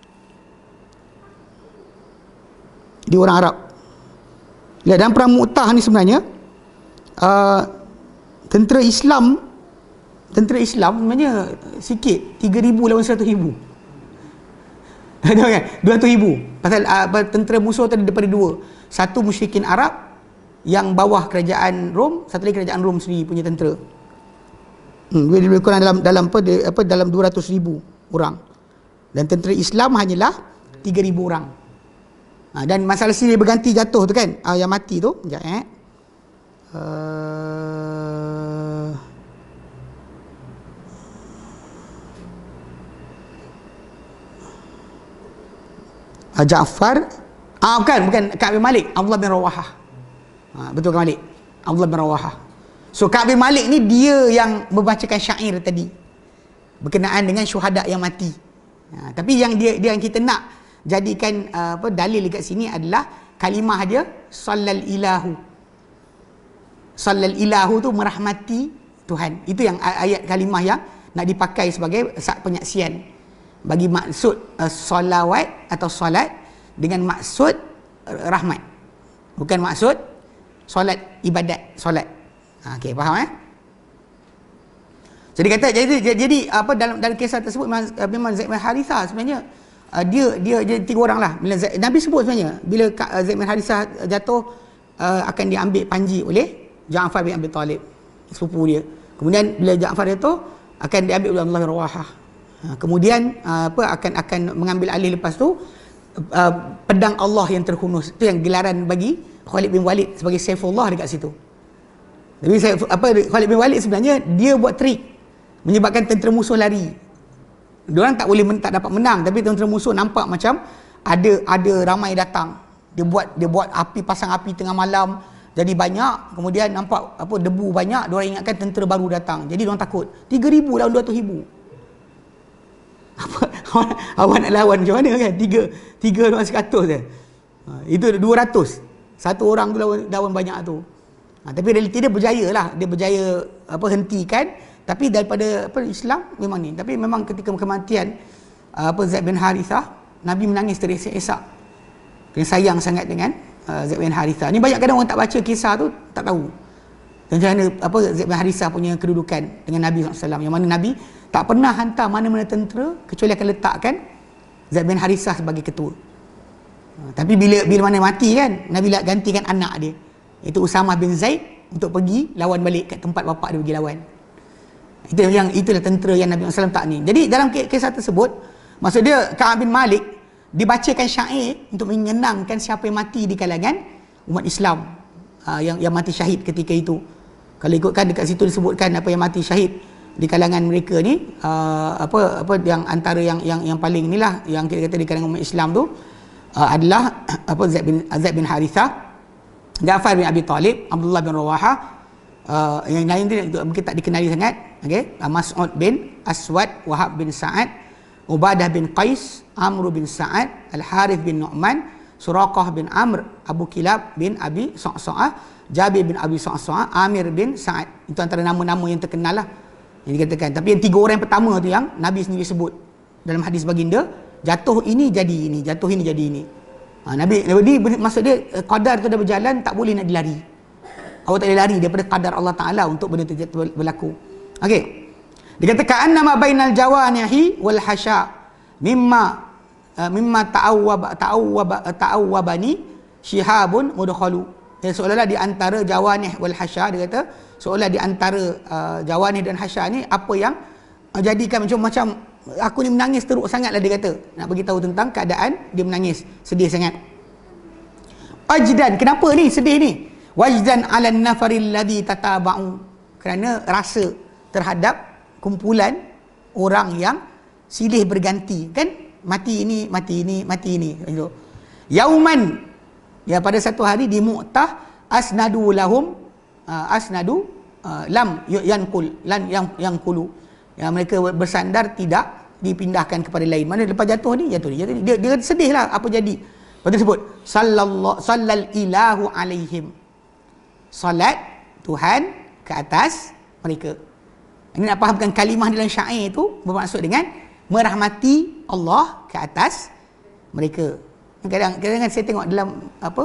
Dia orang Arab. Ya, dalam perang Mu'tah ni sebenarnya uh, tentera Islam tentera Islam sebenarnya sikit, tiga ribu lawan seratus ribu. Tahu kan? dua ratus ribu. Pasal uh, tentera musuh tadi daripada dua. Satu musyrikin Arab yang bawah kerajaan Rom, satu lagi kerajaan Rom sendiri punya tentera. Hmm, dia lebih kurang dalam dalam apa, dia, apa dalam dua ratus ribu orang. Dan tentera Islam hanyalah tiga ribu orang. Ha, dan masalah sini berganti jatuh tu kan, ha, yang mati tu sekejap eh uh, Ja'far ah bukan bukan Ka'ab bin Malik, Abdullah bin Rawahah. Ha, betul kan Malik? Abdullah bin Rawahah. So Ka'ab bin Malik ni dia yang membacakan syair tadi berkenaan dengan syuhada yang mati. Ha, tapi yang dia dia yang kita nak jadikan uh, apa dalil dekat sini adalah kalimah dia sallal ilahu. Sallal ilahu tu merahmati Tuhan. Itu yang ayat kalimah yang nak dipakai sebagai sat penyaksian bagi maksud uh, solawat atau solat dengan maksud uh, rahmat. Bukan maksud solat ibadat, solat. Ha, okey, faham eh? Jadi kata jadi jadi apa dalam dalam kisah tersebut memang, memang Zaid bin Harithah sebenarnya Uh, dia dia dia tiga orang lah. Bila Zaid, Nabi sebut sebenarnya bila uh, Zaid bin Harithah jatuh uh, akan diambil panji oleh Ja'far bin Abi Talib, sepupu dia. Kemudian bila Ja'far jatuh akan diambil oleh Abdullah bin Rawahah. Uh, kemudian uh, apa akan akan mengambil alih lepas tu uh, pedang Allah yang terhunus. Itu yang gelaran bagi Khalid bin Walid sebagai Saifullah dekat situ. Tapi apa Khalid bin Walid sebenarnya dia buat trik menyebabkan tentera musuh lari. Diorang tak boleh tak dapat menang, tapi tentera musuh nampak macam ada ada ramai datang. Dia buat dia buat api, pasang api tengah malam jadi banyak, kemudian nampak apa debu banyak, diorang ingatkan tentera baru datang. Jadi diorang takut. tiga ribu lawan dua ratus ribu. Apa awak nak lawan macam mana kan? tiga tiga lawan seratus je. Ha, itu dua ratus. Satu orang tu lawan, lawan banyak tu. Ha, tapi realiti dia berjaya lah. Dia berjaya apa hentikan. Tapi daripada apa Islam memang ni. Tapi memang ketika kematian uh, apa Zaid bin Harithah, Nabi menangis terisak-isak. Dia sayang sangat dengan uh, Zaid bin Harithah. Ni banyak kadang orang tak baca kisah tu tak tahu. Kerana apa Zaid bin Harithah punya kedudukan dengan Nabi sallallahu alaihi wasallam, yang mana Nabi tak pernah hantar mana-mana tentera kecuali akan letakkan Zaid bin Harithah sebagai ketua. Ha, tapi bila bila mana mati kan, Nabi nak gantikan anak dia, itu Usamah bin Zaid, untuk pergi lawan balik kat tempat bapak dia pergi lawan. Itu yang itulah tentera yang Nabi sallallahu alaihi wasallam tak ni. Jadi dalam kisah tersebut, maksud dia Ka'ab bin Malik dibacakan syair untuk menyenangkan siapa yang mati di kalangan umat Islam, uh, yang yang mati syahid ketika itu. Kalau ikutkan dekat situ disebutkan apa yang mati syahid di kalangan mereka ni, uh, apa apa yang antara yang yang yang paling inilah yang kita kata di kalangan umat Islam tu uh, adalah apa Zaid bin Zaid bin Harithah, Ja'far bin Abi Talib, Abdullah bin Rawahah, uh, yang lain tu mungkin tak dikenali sangat, okey, uh, Mas'ud bin Aswad, Wahab bin Sa'ad, Ubadah bin Qais, Amr bin Sa'ad, Al-Harith bin Nu'man, Suraqah bin Amr, Abu Kilab bin Abi Sa'sa'ah, Jabir bin Abi Sa'sa'ah, Amir bin Sa'ad. Itu antara nama-nama yang terkenal lah yang dikatakan. Tapi yang tiga orang yang pertama tu yang Nabi sendiri sebut dalam hadis baginda, jatuh ini jadi ini, jatuh ini jadi ini. Ha, Nabi, Nabi maksud dia qadar tu dah berjalan, tak boleh nak dilari. Awak tak boleh lari daripada qadar Allah Taala untuk benda tu berlaku. Okey. Dikatakan nama bainal jawanihi wal hasya mimma uh, mimma ta'awwab ta'awwab ta'awwabani shihabun mudkhalu. Ya, seolah-olah di antara jawanih wal hasya, dia kata seolah di antara uh, jawanih dan hasya ni apa yang uh, jadikan macam macam aku ni menangis teruk sangatlah, dia kata nak bagi tahu tentang keadaan dia menangis, sedih sangat. Wajdan, kenapa ni sedih ni? Wajdan 'ala an-nafaril ladzi tataba'u, kerana rasa terhadap kumpulan orang yang silih berganti, kan, mati ini mati ini mati ini. Yauman, ya pada satu hari di Mu'tah, asnadu lahum uh, asnadu uh, lam yanqul lan yang yang kulu, yang mereka bersandar tidak dipindahkan kepada lain. Mana lepas jatuh ni jatuh ni jatuh ni dia, dia sedih lah apa jadi. Lepas tu sebut sallallahu sallal ilahu alaihim, salat Tuhan ke atas mereka. Ini nak fahamkan kalimah dalam syair itu bermaksud dengan merahmati Allah ke atas mereka. Kadang-kadang saya tengok dalam apa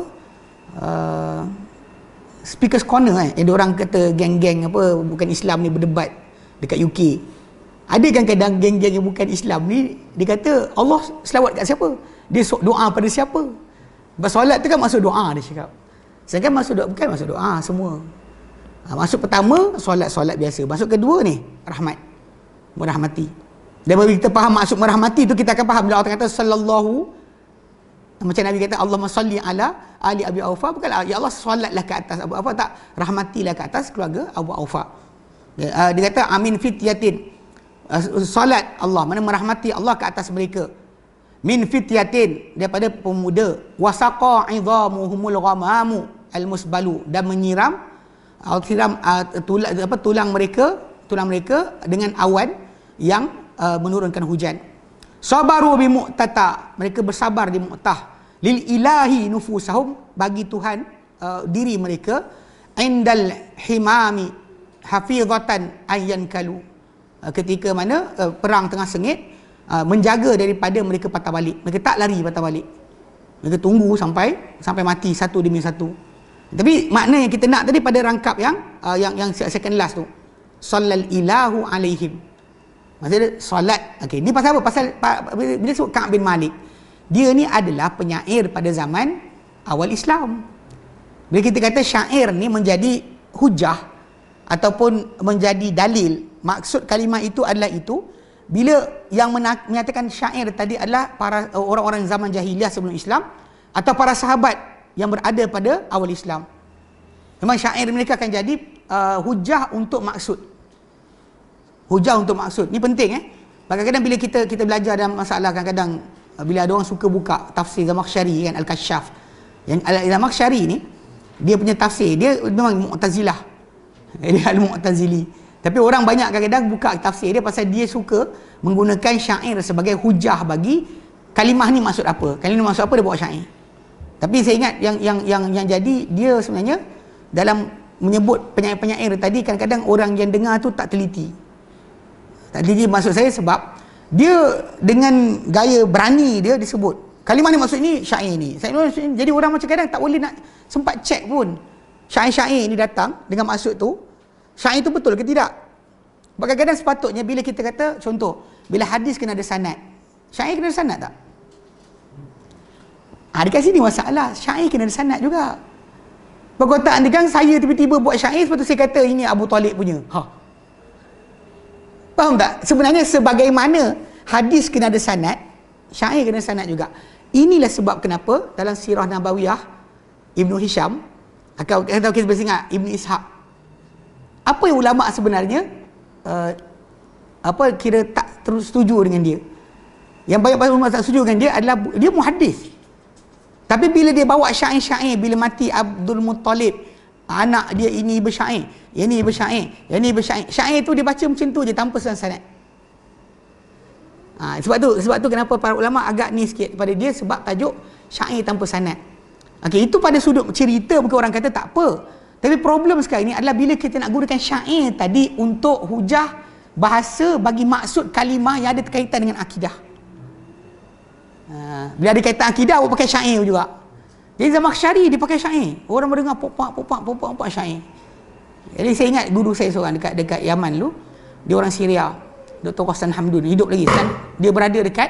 uh, Speakers Corner kan, ada orang kata geng-geng apa bukan Islam ni berdebat dekat U K. Ada kadang-kadang geng-geng yang bukan Islam ni, dia kata Allah selawat kat siapa? Dia doa pada siapa? Sebab solat tu kan masuk doa, dia cakap. Sedangkan masuk doa bukan masuk doa semua. Ha, masuk pertama solat-solat biasa. Masuk kedua ni rahmat, merahmati. Dan bila kita faham maksud merahmati tu, kita akan faham bila Allah kata sallallahu, macam Nabi kata Allahumma salli ala ali Abi Aufa, bukan ya Allah solatlah ke atas Abu Aufa, tak, rahmatilah ke atas keluarga Abu Aufa. Dia, uh, dia kata amin fityatin, uh, solat Allah mana merahmati Allah ke atas mereka, min fityatin daripada pemuda, wasaqa idhamuhumul ghamamu almusbalu, dan menyiram uh, siram uh, tulang apa tulang mereka tulang mereka dengan awan yang uh, menurunkan hujan. Sabaru bi Mu'tata, mereka bersabar di Mu'tah. Lil ilahi nufusahum, bagi Tuhan uh, diri mereka. Indal himami hafizatan ayyan kalu, uh, ketika mana uh, perang tengah sengit, uh, menjaga daripada mereka patah balik. Mereka tak lari patah balik, mereka tunggu sampai sampai mati satu demi satu. Tapi makna yang kita nak tadi pada rangkap yang uh, yang yang second last tu, sallal ilahu alaihim, maksudnya solat. Okey, ni pasal apa? Pasal bila sebut Ka'ab bin Malik, dia ni adalah penyair pada zaman awal Islam. Bila kita kata syair ni menjadi hujah ataupun menjadi dalil, maksud kalimah itu adalah itu bila yang menyatakan syair tadi adalah para orang-orang zaman jahiliah sebelum Islam atau para sahabat yang berada pada awal Islam. Memang syair mereka akan jadi uh, hujah untuk maksud. Hujah untuk maksud. Ni penting eh. Kadang-kadang bila kita kita belajar dalam masalah, kadang-kadang bila ada orang suka buka tafsir Zamakhsyari kan, Al-Kashaf. Yang Zamakhsyari ni dia punya tafsir dia memang Mu'tazilah. Dia Al-Mu'tazili. Tapi orang banyak kadang-kadang buka tafsir dia pasal dia suka menggunakan syair sebagai hujah bagi kalimah ni maksud apa. Kalimah maksud apa dia bawa syair. Tapi saya ingat yang yang yang yang jadi dia sebenarnya dalam menyebut penyair-penyair tadi, kadang-kadang orang yang dengar tu tak teliti. Tak teliti maksud saya sebab dia dengan gaya berani dia disebut kalimah ni maksud ni syair ni. Saya jadi orang macam kadang tak boleh nak sempat cek pun syair-syair ni datang dengan maksud tu, syair tu betul ke tidak? Kadang-kadang sepatutnya bila kita kata, contoh, bila hadis kena ada sanad, syair kena ada sanad tak? Ha, dekat sini masalah, syair kena ada sanad juga. Perkataan dia kan, saya tiba-tiba buat syair, lepas tu saya kata ini Abu Talib punya. Ha. Faham tak? Sebenarnya sebagaimana hadis kena ada sanad, syair kena ada sanad juga. Inilah sebab kenapa dalam Sirah Nabawiyah Ibnu Hisham, atau kita boleh ingat Ibnu Ishaq, apa yang ulama sebenarnya uh, apa kira tak terus setuju dengan dia. Yang banyak ulama tak setuju dengan dia adalah dia muhaddis. Tapi bila dia bawa syair-syair, bila mati Abdul Muttalib, anak dia ini bersyair, yang ni bersyair, yang ni bersyair. Syair tu dia baca macam tu je tanpa sanad. Ha, sebab tu sebab tu kenapa para ulama agak ni sikit pada dia, sebab tajuk syair tanpa sanad. Okey, itu pada sudut cerita, bukan orang kata tak apa. Tapi problem sekarang ni adalah bila kita nak gunakan syair tadi untuk hujah bahasa bagi maksud kalimah yang ada kaitan dengan akidah. Ha, bila ada kaitan akidah, awak pakai syair juga. Jadi Zamakhsyari dia pakai syair. Orang mendengar popak popak popak popak syair. Jadi saya ingat guru saya seorang dekat dekat Yaman dulu, dia orang Syria, Doktor Qasan Hamdun, hidup lagi kan. Dia berada dekat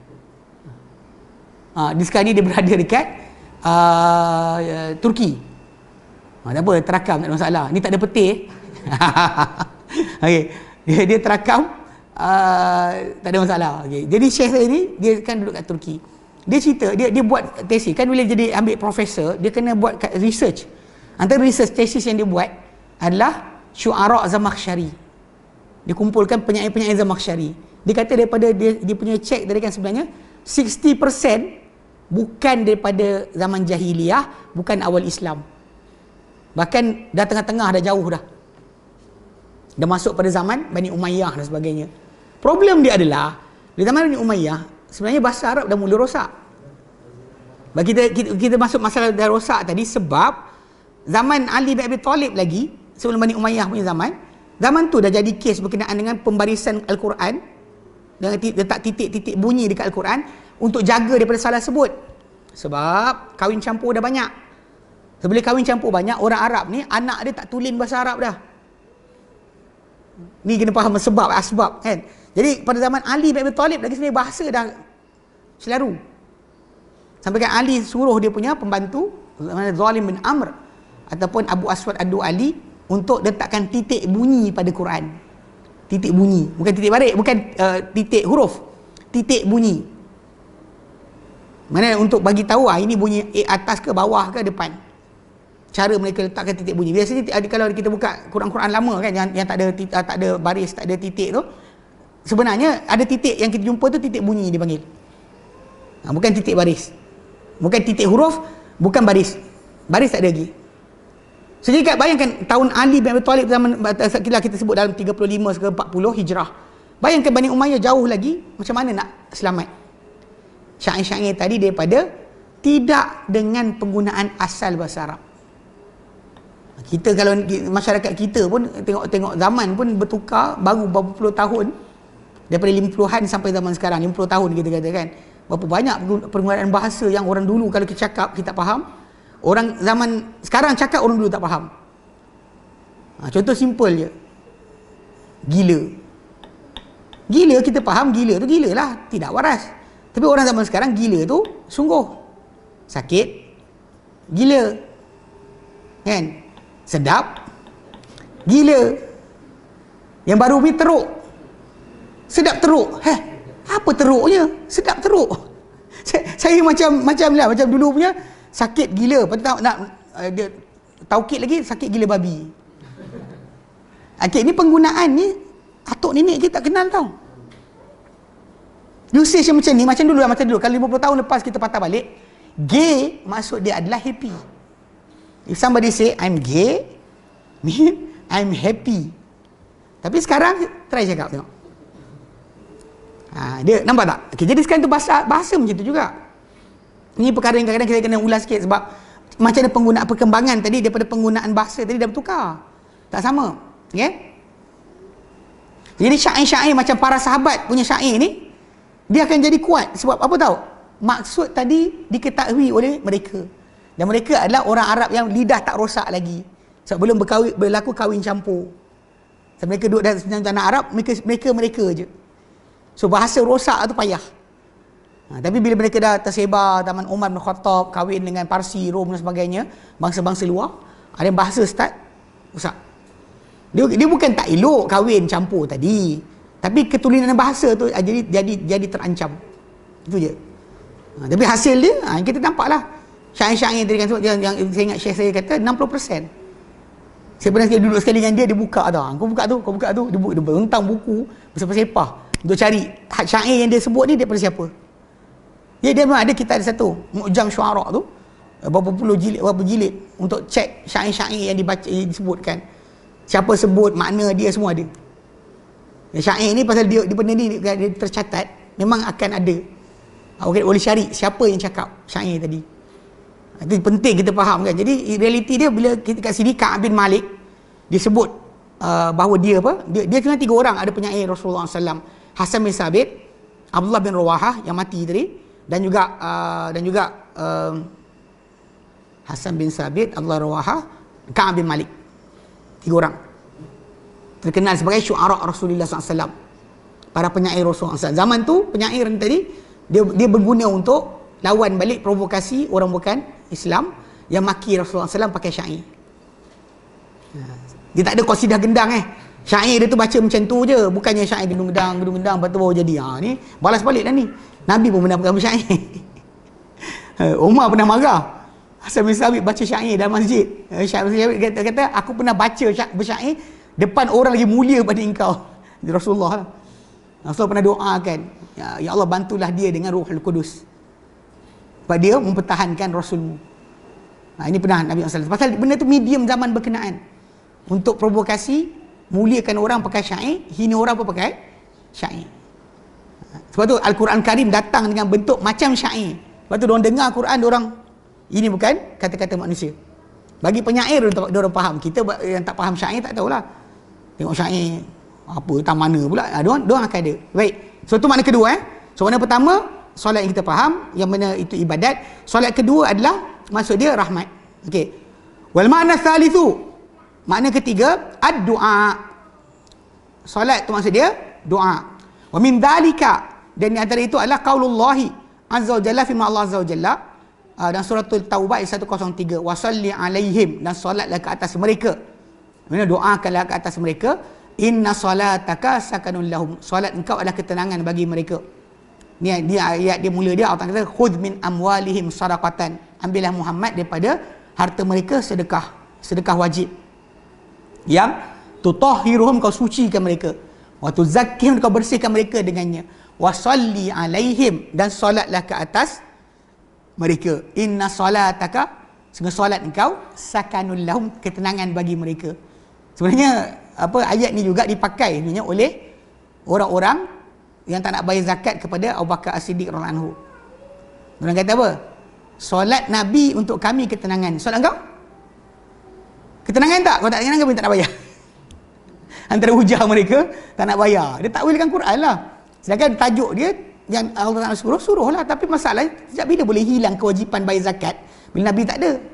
ha, di sekarang ni dia berada dekat uh, uh, Turki. Ha, tak apa, terakam, tak ada masalah. Ni tak ada peti. Okey. Dia dia terakam, uh, tak ada masalah. Okey. Jadi Syekh saya ni dia kan duduk kat Turki. Dia cerita, dia dia buat tesis kan, bila jadi ambil profesor, dia kena buat research. Antara research tesis yang dia buat adalah Syu'ara Zamakhsyari. Dia kumpulkan penyair-penyair Zamakhsyari. Dia kata daripada dia, dia punya check tadi kan, sebenarnya enam puluh peratus bukan daripada zaman jahiliyah, bukan awal Islam. Bahkan dah tengah-tengah, dah jauh dah. Dah masuk pada zaman Bani Umayyah dan sebagainya. Problem dia adalah, di zaman Bani Umayyah, sebenarnya bahasa Arab dah mula rosak. Bagi kita, kita, kita masuk masalah dah rosak tadi sebab zaman Ali bin Abi Talib lagi, sebelum Bani Umayyah punya zaman, zaman tu dah jadi kes berkenaan dengan pembarisan Al-Quran, dengan letak titik-titik bunyi dekat Al-Quran untuk jaga daripada salah sebut. Sebab kahwin campur dah banyak. Sebelum kahwin campur banyak, orang Arab ni anak dia tak tulen bahasa Arab dah. Ni kena faham sebab, asbab kan. Jadi pada zaman Ali bin Abi Talib lagi sebenarnya bahasa dah selaru. Sampai kan Ali suruh dia punya pembantu Zalim bin Amr ataupun Abu Aswad Ad-Du'ali untuk letakkan titik bunyi pada Quran. Titik bunyi, bukan titik barik, bukan uh, titik huruf, titik bunyi. Mana untuk bagi tahu ah ini bunyi eh, atas ke bawah ke depan. Cara mereka letakkan titik bunyi. Biasanya kalau kita buka Quran-Quran lama kan, yang, yang tak ada tak ada baris, tak ada titik tu, sebenarnya ada titik yang kita jumpa tu titik bunyi dipanggil. Ha, bukan titik baris. Bukan titik huruf, bukan baris. Baris tak ada lagi. So, jadi bayangkan tahun Ali bin Abi Talib zaman kita, kita sebut dalam tiga puluh lima ke empat puluh Hijrah. Bayangkan Bani Umayyah jauh lagi, macam mana nak selamat? Syair-syair tadi daripada tidak dengan penggunaan asal bahasa Arab. Kita kalau masyarakat kita pun tengok-tengok zaman pun bertukar, baru beberapa puluh tahun, daripada lima puluhan sampai zaman sekarang, lima puluh tahun kita kata kan, berapa banyak penggunaan bahasa yang orang dulu kalau kita cakap kita tak faham, orang zaman sekarang cakap orang dulu tak faham. Ha, contoh simple je, gila. Gila kita faham, gila tu gila lah, tidak waras. Tapi orang zaman sekarang gila tu sungguh sakit, gila kan, sedap, gila. Yang baru ni teruk, sedap teruk. Heh, apa teruknya? Sedap teruk. Saya, saya macam macam lah, macam dulu punya sakit gila. Lepas nak uh, dia taukid lagi sakit gila babi. Okey, ni penggunaan ni atuk nenek kita tak kenal tau. Usage yang macam ni, macam dulu lah, macam dulu. Kalau lima puluh tahun lepas kita patah balik, gay maksud dia adalah happy. If somebody say I'm gay, mean I'm happy. Tapi sekarang try cakap tengok. Ha, dia nampak tak? Okay, jadi sekarang tu bahasa bahasa macam tu juga. Ini perkara yang kadang-kadang kita kena ulas sikit sebab macam mana penggunaan perkembangan tadi daripada penggunaan bahasa tadi dah bertukar. Tak sama. Okay? Jadi syair-syair macam para sahabat punya syair ni, dia akan jadi kuat sebab apa tahu? Maksud tadi diketahui oleh mereka. Dan mereka adalah orang Arab yang lidah tak rosak lagi. Sebab belum berkahwin, berlaku kahwin campur. Sebab mereka duduk dalam tanah Arab, mereka mereka mereka je. So bahasa rosak tu payah. Ha, tapi bila mereka dah tersebar, zaman Umar bin Khattab kahwin dengan Parsi, Rom dan sebagainya, bangsa-bangsa luar, ada bahasa start rosak. Dia, dia bukan tak elok kahwin campur tadi, tapi keturunan bahasa tu jadi jadi jadi terancam. Itu je. Ha, tapi hasil dia, ha, kita nampaklah syair-syair tadi kan, yang, yang saya ingat syekh saya kata enam puluh peratus. Saya pernah sekali duduk sekali dengan dia, dia buka tau. Kau buka tu, kau buka tu. Dia, dia berhentang buku bersepah-sepah untuk cari syair yang dia sebut ni daripada siapa. Ya, dia memang ada, kita ada satu Mu'jam Syu'ara tu, berapa puluh jilid, berapa jilid untuk cek syair-syair yang dibaca, yang disebutkan. Siapa sebut, makna dia semua ada. Syair ni pasal dia, dia benda ni dia, dia tercatat, memang akan ada. Okay, boleh cari siapa yang cakap syair tadi. Itu penting kita faham kan. Jadi realiti dia bila kita kat sini Ka'ab bin Malik dia sebut uh, bahawa dia apa? Dia dia kena tiga orang ada penyair Rasulullah sallallahu alaihi wasallam. Hasan bin Sabit, Abdullah bin Rawahah yang mati tadi, dan juga uh, dan juga uh, Hasan bin Sabit, Abdullah Rawahah, Ka'ab bin Malik. Tiga orang terkenal sebagai syu'ara Rasulullah sallallahu alaihi wasallam. Para penyair Rasulullah sallallahu alaihi wasallam. Zaman tu penyair tadi dia dia berguna untuk lawan balik provokasi orang bukan Islam yang maki Rasulullah sallallahu alaihi wasallam pakai syair. Dia tak ada qasidah gendang eh. Syair dia tu baca macam tu je, bukannya syair gendung-gendang, gendung-gendang lepas tu baru jadi. Ha ni balas balik dah ni. Nabi pun pernah pakai syair. Umar pernah marah. Hasan bin Sabit baca syair dalam masjid. Syair kata, kata aku pernah baca bersyair depan orang lagi mulia pada engkau. Rasulullah lah. Rasulullah pernah doakan, ya, ya Allah bantulah dia dengan Ruhul Qudus. Sebab dia mempertahankan Rasulmu. Nah, ini pernah Nabi sallallahu alaihi wasallam. Pasal benda tu medium zaman berkenaan. Untuk provokasi, muliakan orang pakai syair, hina orang pun pakai syair. Sebab tu Al-Quran Karim datang dengan bentuk macam syair. Sebab tu diorang dengar Quran, diorang ini bukan kata-kata manusia. Bagi penyair diorang faham. Kita yang tak faham syair tak tahulah. Tengok syair apa tak mana pula. Diorang, diorang akan ada. Baik. So tu makna kedua eh. So makna pertama solat yang kita faham, yang mana itu ibadat. Solat kedua adalah maksud dia rahmat. Okey. Wal ma'na tsalitsu, makna ketiga ad-du'a. Solat tu maksud dia doa. Wa min dzalika, dan di antara itu adalah qaulullah azza wa jalla fi ma Allah azza wa jalla uh, dan suratul taubah ayat seratus tiga, wa salli alaihim, dan solatlah ke atas mereka. Mana doakanlah ke atas mereka. Inna salataka sakanun lahum, solat engkau adalah ketenangan bagi mereka. Ni dia ayat dia mula dia Allah kata khudh min amwalihim sadaqatan, ambillah Muhammad daripada harta mereka sedekah, sedekah wajib yang tutahhiruhum, kau sucikan mereka, wa tuzakkihim, kau bersihkan mereka dengannya, wa salli alaihim, dan solatlah ke atas mereka. Inna salataka, sungguh solat engkau sakanul lahum, ketenangan bagi mereka. Sebenarnya apa ayat ni juga dipakai sebenarnya oleh orang-orang yang tak nak bayar zakat kepada Abu Bakar As-Siddiq radhiyallahu anhu. Mereka kata apa? Solat Nabi untuk kami ketenangan. Solat engkau? Ketenangan tak? Kalau tak ketenangan, kami tak nak bayar. Antara hujah mereka tak nak bayar. Dia takwilkan Quran lah. Sedangkan tajuk dia yang Allah Taala suruh, suruh lah. Tapi masalah sejak bila boleh hilang kewajipan bayar zakat bila Nabi tak ada?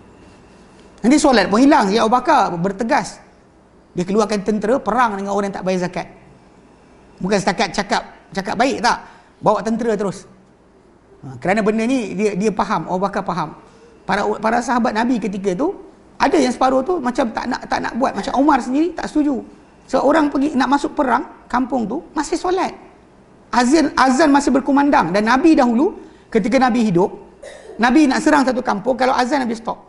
Nanti solat pun hilang. Ya Abu Bakar bertegas. Dia keluarkan tentera perang dengan orang yang tak bayar zakat. Bukan setakat cakap cakap baik tak, bawa tentera terus. Ha, kerana benda ni dia dia faham, Abu Bakar faham. Para para sahabat Nabi ketika tu ada yang separuh tu macam tak nak tak nak buat, macam Umar sendiri tak setuju. Seorang pergi nak masuk perang kampung tu masih solat. Azan azan masih berkumandang, dan Nabi dahulu ketika Nabi hidup, Nabi nak serang satu kampung, kalau azan Nabi stop.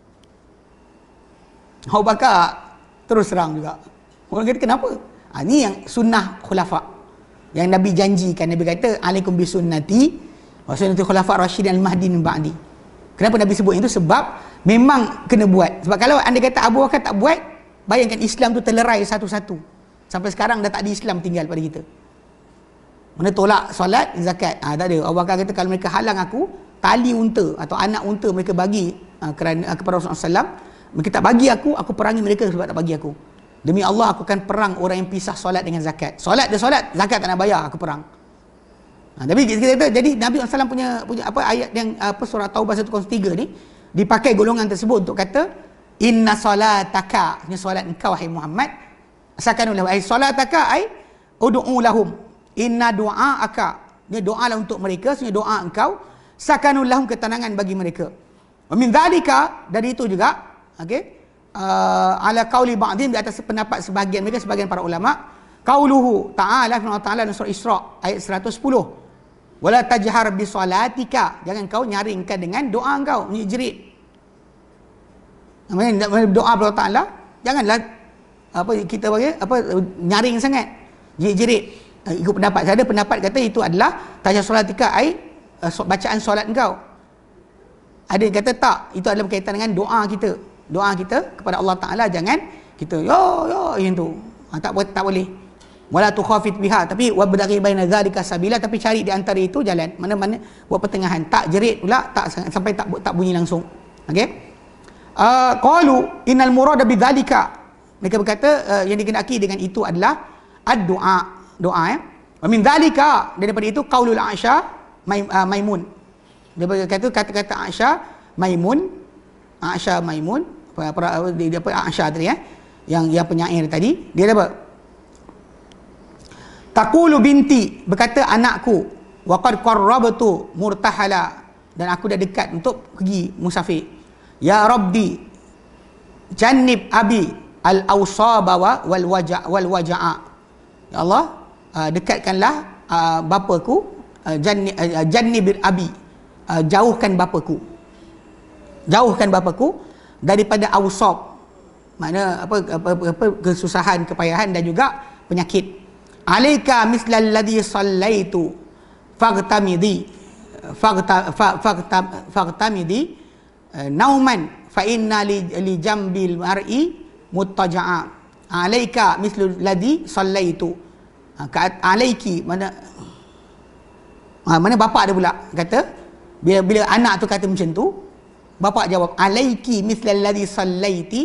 Abu Bakar terus serang juga. Orang kata kenapa? Ha, ini yang sunnah khulafa yang Nabi janjikan. Nabi kata alaikum bisunnati wa sunnati khulafa rasyidin al-mahdi min ba'di. Kenapa Nabi sebut itu? Sebab memang kena buat. Sebab kalau anda kata Abu Bakar tak buat, bayangkan Islam tu terlerai satu-satu. Sampai sekarang dah tak ada Islam tinggal pada kita. Mana tolak solat, zakat. Ah ha, tak ada. Abu Bakar kata kalau mereka halang aku, tali unta atau anak unta mereka bagi ha, kerana kepada Rasulullah sallallahu alaihi wasallam, mereka tak bagi aku, aku perangi mereka sebab tak bagi aku. Demi Allah aku akan perang orang yang pisah solat dengan zakat. Solat dia solat, zakat tak nak bayar, aku perang. Ha, tapi kita kata, jadi Nabi sallallahu alaihi wasallam punya punya apa ayat yang apa surah Taubah seratus tiga ni dipakai golongan tersebut untuk kata inna salataka, ini solat engkau wahai Muhammad, sakanun lahum, ai salataka ai ud'u lahum, inna du'aaka, ini doalah untuk mereka, sebenarnya doa engkau sakanun lahum, ketenangan bagi mereka. Wa min dzalika, dari itu juga, okey, uh, ala qauli ba'dhim, di atas pendapat sebahagian mereka, sebahagian para ulama, qauluhu ta'ala, firman Allah Ta'ala dalam surah Isra ayat seratus sepuluh, wala tajhar bi salatika, jangan kau nyaringkan dengan doa engkau, menjerit. Namanya doa Allah Ta'ala, janganlah apa kita bagi apa nyaring sangat, jerit-jerit. Ikut pendapat, ada pendapat kata itu adalah tajhar salatika ai uh, bacaan solat engkau. Ada yang kata tak, itu adalah berkaitan dengan doa kita. Doa kita kepada Allah Ta'ala, jangan kita yo yo yang tu. Ha, tak tak boleh. Wala tukhafit biha, tapi wa badaghi baina dzalika sabila, tapi cari di antara itu jalan. Mana-mana buat pertengahan, tak jerit pula, tak sampai tak tak bunyi langsung. Okey. Uh, qalu innal murada bidzalika, mereka berkata uh, yang dikenaki dengan itu adalah ad-du'a, doa ya. Wa min dzalika, daripada itu qaulul Aisyah uh, Maimun. Dia kata kata-kata Aisyah Maimun, Aisyah Maimun, apa dia apa Aisyah tadi ya, yang yang penyair tadi, dia apa? Taqulu binti, berkata anakku, wa qad qarrabtu murtahala, dan aku dah dekat untuk pergi musafir. Ya Rabbi jannib abi al-awsaba wal waja' wal waja'a. Ya Allah, uh, dekatkanlah uh, bapaku, uh, jannib uh, jannib abi, uh, jauhkan bapaku. Jauhkan bapaku daripada awsab. Mana apa apa, apa, apa kesusahan, kepayahan dan juga penyakit. Alaika mislal ladzi sallaitu faghtamidi faghta faghtam faghtamidi nauman fa inna li, li jambil mar'i muttaja'a. Alaika mislul ladzi sallaitu, alaiki, mana mana bapak dia pula kata, bila bila anak tu kata macam tu, bapak jawab alaiki mislal ladzi sallaiti,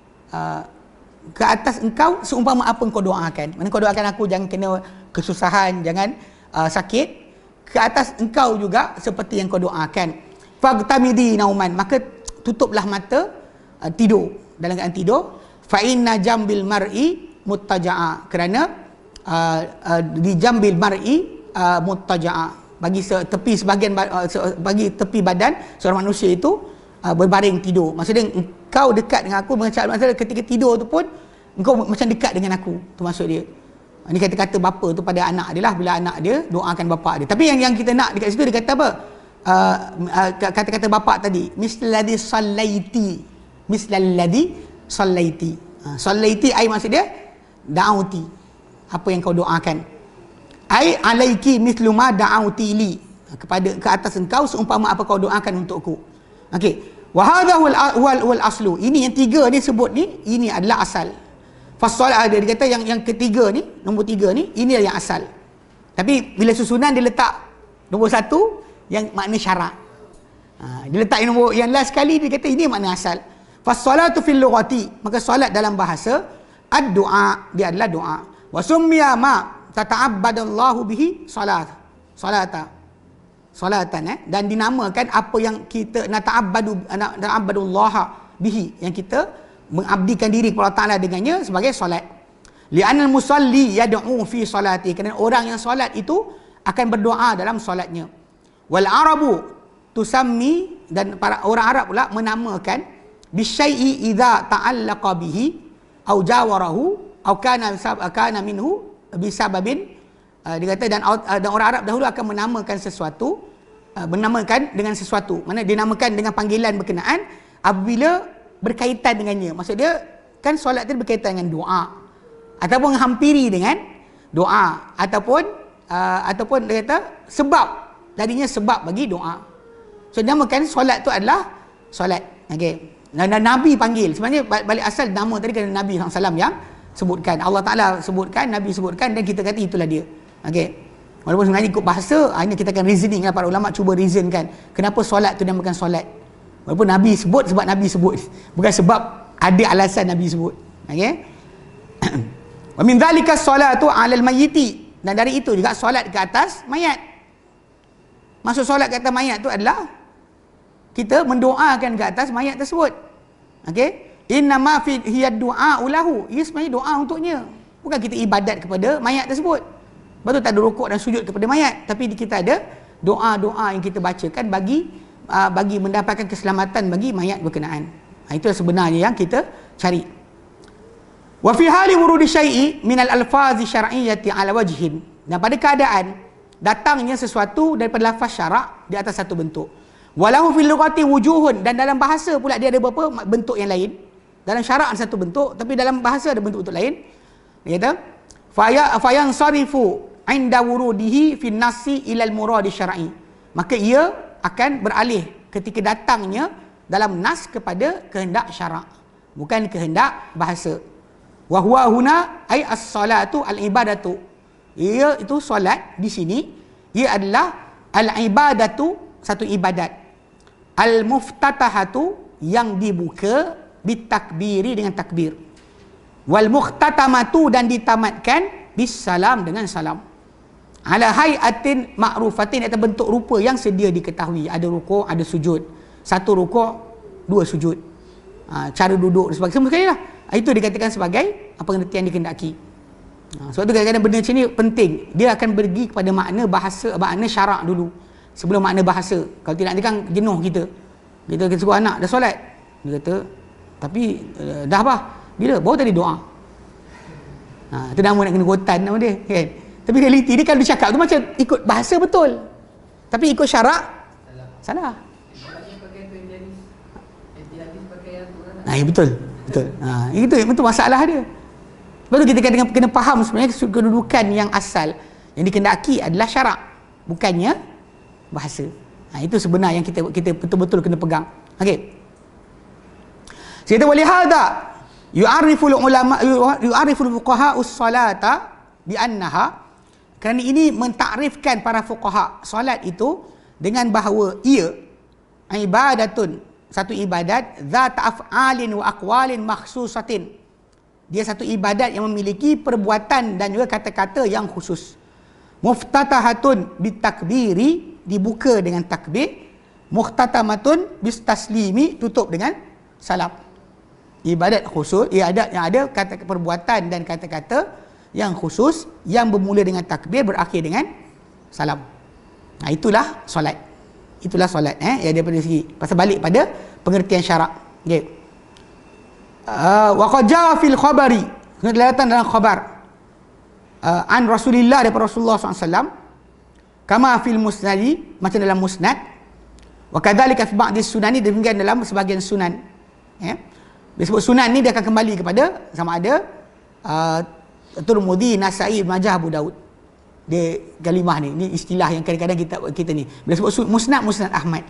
ke atas engkau seumpama apa engkau doakan. Mana kau doakan aku jangan kena kesusahan, jangan uh, sakit, ke atas engkau juga seperti yang kau doakan. Faghtamidi nauman, maka tutuplah mata, uh, tidur, dalam keadaan tidur. Fa inna jambil mar'i muttaja'a, kerana uh, uh, di jambil mar'i uh, muttaja'a, bagi tepi sebahagian uh, bagi tepi badan seorang manusia itu uh, berbaring tidur. Maksudnya kau dekat dengan aku, maksudnya ketika tidur tu pun engkau macam dekat dengan aku, tu maksud dia. Ini kata-kata bapa tu pada anak dia lah, bila anak dia doakan bapa dia. Tapi yang yang kita nak dekat situ, dia kata apa? Uh, uh, kata-kata bapa tadi, mislalladzi sallaiti, mislalladzi sallaiti. Uh, sallaiti ai maksud dia da'auti, apa yang kau doakan. Ai alaiki mislu ma da'auti li, kepada ke atas engkau seumpama apa kau doakan untukku. Okey. Wa hadha wal wal aslu, ini yang tiga ni sebut ni, ini adalah asal. Fasolat ada, dia kata yang yang ketiga ni, nombor tiga ni, ini yang asal. Tapi bila susunan dia letak nombor satu yang makna syarak. Ha, dia letak yang nombor yang last sekali, dia kata ini makna asal. Fasolatu fil lughati, maka solat dalam bahasa ad-du'a, dia adalah doa. Wa summiya ma tata'abbadallahu bihi salat. Salata. Salatan, eh? Dan dinamakan apa yang kita nata'abbadu nata'abbadullah bihi, yang kita mengabdikan diri kepada Allah Ta'ala dengannya sebagai solat. Li'anal musalli yad'u fi salati, kerana orang yang solat itu akan berdoa dalam solatnya. Wal arabu tusammi, dan para orang Arab pula menamakan bisyai'i idza ta'allaqa bihi au jawarahu au kana kana minhu bisababin. Uh, dia kata dan, uh, dan orang Arab dahulu akan menamakan sesuatu, uh, menamakan dengan sesuatu, mana dinamakan dengan panggilan berkenaan apabila berkaitan dengannya. Maksud dia kan solat itu berkaitan dengan doa, ataupun menghampiri dengan doa, ataupun uh, ataupun dia kata sebab, jadinya sebab bagi doa. So dinamakan solat itu adalah solat. Okey. Dan, dan Nabi panggil, sebenarnya balik asal nama tadi kerana Nabi sallallahu alaihi wasallam yang sebutkan, Allah Ta'ala sebutkan, Nabi sebutkan, dan kita kata itulah dia. Okey. Walaupun sebenarnya ikut bahasa, ini kita akan reasoning lah, para ulama cuba reasonkan kenapa solat tu dinamakan solat. Walaupun Nabi sebut sebab Nabi sebut, bukan sebab ada alasan Nabi sebut. Okey. Wa min dzalika sholatu 'alal mayyiti, dan dari itu juga solat ke atas mayat. Maksud solat ke atas mayat tu adalah kita mendoakan ke atas mayat tersebut. Okey. innama fi hiya du'a lahu, ia sebenarnya doa untuknya, bukan kita ibadat kepada mayat tersebut. Betul tak ada rukuk dan sujud kepada mayat, tapi kita ada doa-doa yang kita bacakan bagi uh, bagi mendapatkan keselamatan bagi mayat berkenaan. Ha, itu sebenarnya yang kita cari. Wa fi hali wurudi syai'i min al-alfazi syar'iyyati ala wajhin, dan pada keadaan datangnya sesuatu daripada lafaz syarak di atas satu bentuk. Walahu fil lughati wujuhun, dan dalam bahasa pula dia ada beberapa bentuk yang lain. Dalam syarak ada satu bentuk, tapi dalam bahasa ada bentuk-bentuk lain. Dia kata faya fayan sarifu inda wurudihi fi nasi ila al-murad syar'i, maka ia akan beralih ketika datangnya dalam nas kepada kehendak syarak, bukan kehendak bahasa. Wa huwa huna ay as-salatu al-ibadatu, ia itu solat di sini ia adalah al-ibadatu, satu ibadat, al-muftatahatu, yang dibuka bitakbiri, dengan takbir, wal mukhtatamatu, dan ditamatkan bisalam, dengan salam, ala hayatin ma'rufatin, atau bentuk rupa yang sedia diketahui, ada rukuk, ada sujud, satu rukuk, dua sujud, ha, cara duduk dan sebagainya, semua sekali lah. Itu dikatakan sebagai pengertian dikehendaki. Ha, sebab tu kadang-kadang benda macam ni penting, dia akan pergi kepada makna bahasa, makna syarak dulu sebelum makna bahasa. Kalau tidak nanti kan jenuh kita, kita kita suruh anak dah solat, dia kata tapi uh, dah apa, bila baru tadi doa. Ha, itu nama nak kena kotan nama dia kan. Tapi realiti dia kalau dia cakap tu macam ikut bahasa betul, tapi ikut syarak salah. Nah, ya betul, betul. Ha, itu itu masalah dia. Sebab tu kita kena, kena faham sebenarnya kedudukan yang asal yang dikehendaki adalah syarak, bukannya bahasa. Ha, itu sebenar yang kita kita betul-betul kena pegang. Okey. Kita boleh hada yu'ariful ulama yu'ariful fuqaha us-salata bi annaha, kerana ini mentakrifkan para fuqaha solat itu dengan bahawa ia ibadatun, satu ibadat, zat af'alin wa aqwalin makhsusatin, dia satu ibadat yang memiliki perbuatan dan juga kata-kata yang khusus. Muftatahatun bitakbiri, dibuka dengan takbir, muhtatamatun bistaslimi, tutup dengan salam. Ibadat khusus, ibadat yang ada kata perbuatan dan kata-kata yang khusus yang bermula dengan takbir, berakhir dengan salam. Nah, itulah solat. Itulah solat eh yang daripada segi pasal balik pada pengertian syarak. Okey. Uh, wa qad jaa fil khabari, telah datang dalam khabar uh, an Rasulillah, daripada Rasulullah sallallahu alaihi wasallam, kama fil musnadi, macam dalam musnad, wa kadzalika fi ba'd sunani, demikian dalam sebahagian sunan. Ya. Disebut sunan ni dia akan kembali kepada sama ada uh, Tirmidzi, Nasai, Ibn Majah, Abu Daud. Dia kalimah ni, ni istilah yang kadang-kadang kita kita ni bila sebut musnad, musnad Ahmad.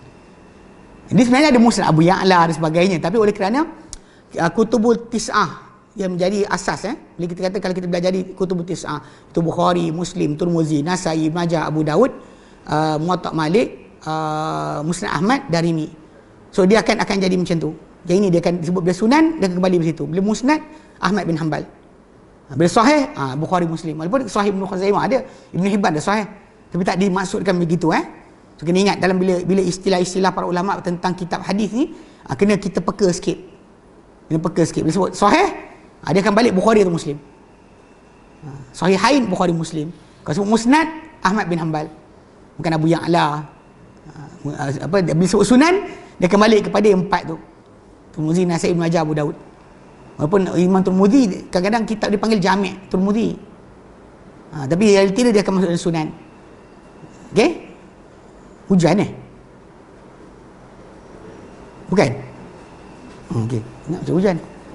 Ini sebenarnya ada musnad Abu Ya'la dan sebagainya, tapi oleh kerana uh, kutubul tis'ah yang menjadi asas eh bila kita kata kalau kita belajar di kutubul tis'ah itu Bukhari, Muslim, Tirmidzi, Nasai, Ibn Majah, Abu Daud, uh, Muwatta Malik, uh, Musnad Ahmad, Darimi. So dia akan akan jadi macam tu. Yang ini dia akan disebut bila sunan, dia akan kembali ke situ. Bila musnad, Ahmad bin Hanbal. Bila sahih, ah, Bukhari, Muslim. Walaupun sahih Ibn Khuzaimah ada, Ibn Hibban dah sahih, tapi tak dimaksudkan begitu eh. So kena ingat dalam bila bila istilah-istilah para ulama tentang kitab hadis ni, ah, kena kita peka sikit. Kena peka sikit. Bila sebut sahih, ah, dia akan balik Bukhari atau Muslim. Ah, Sahihain Bukhari, Muslim. Kalau sebut musnad, Ahmad bin Hanbal. Bukan Abu Ya'la. Ah, apa bila sebut sunan, dia akan balik kepada yang empat tu. Tirmidzi, Nasai, Ibn Majah, Abu Daud. Walaupun Imam Tirmidzi kadang-kadang kitab dipanggil Jami' Tirmidzi. Ha, tapi realiti dia, dia akan masuk dalam sunan. Okey? Hujan eh? Bukan? Hmm, okey. Nak macam hujan.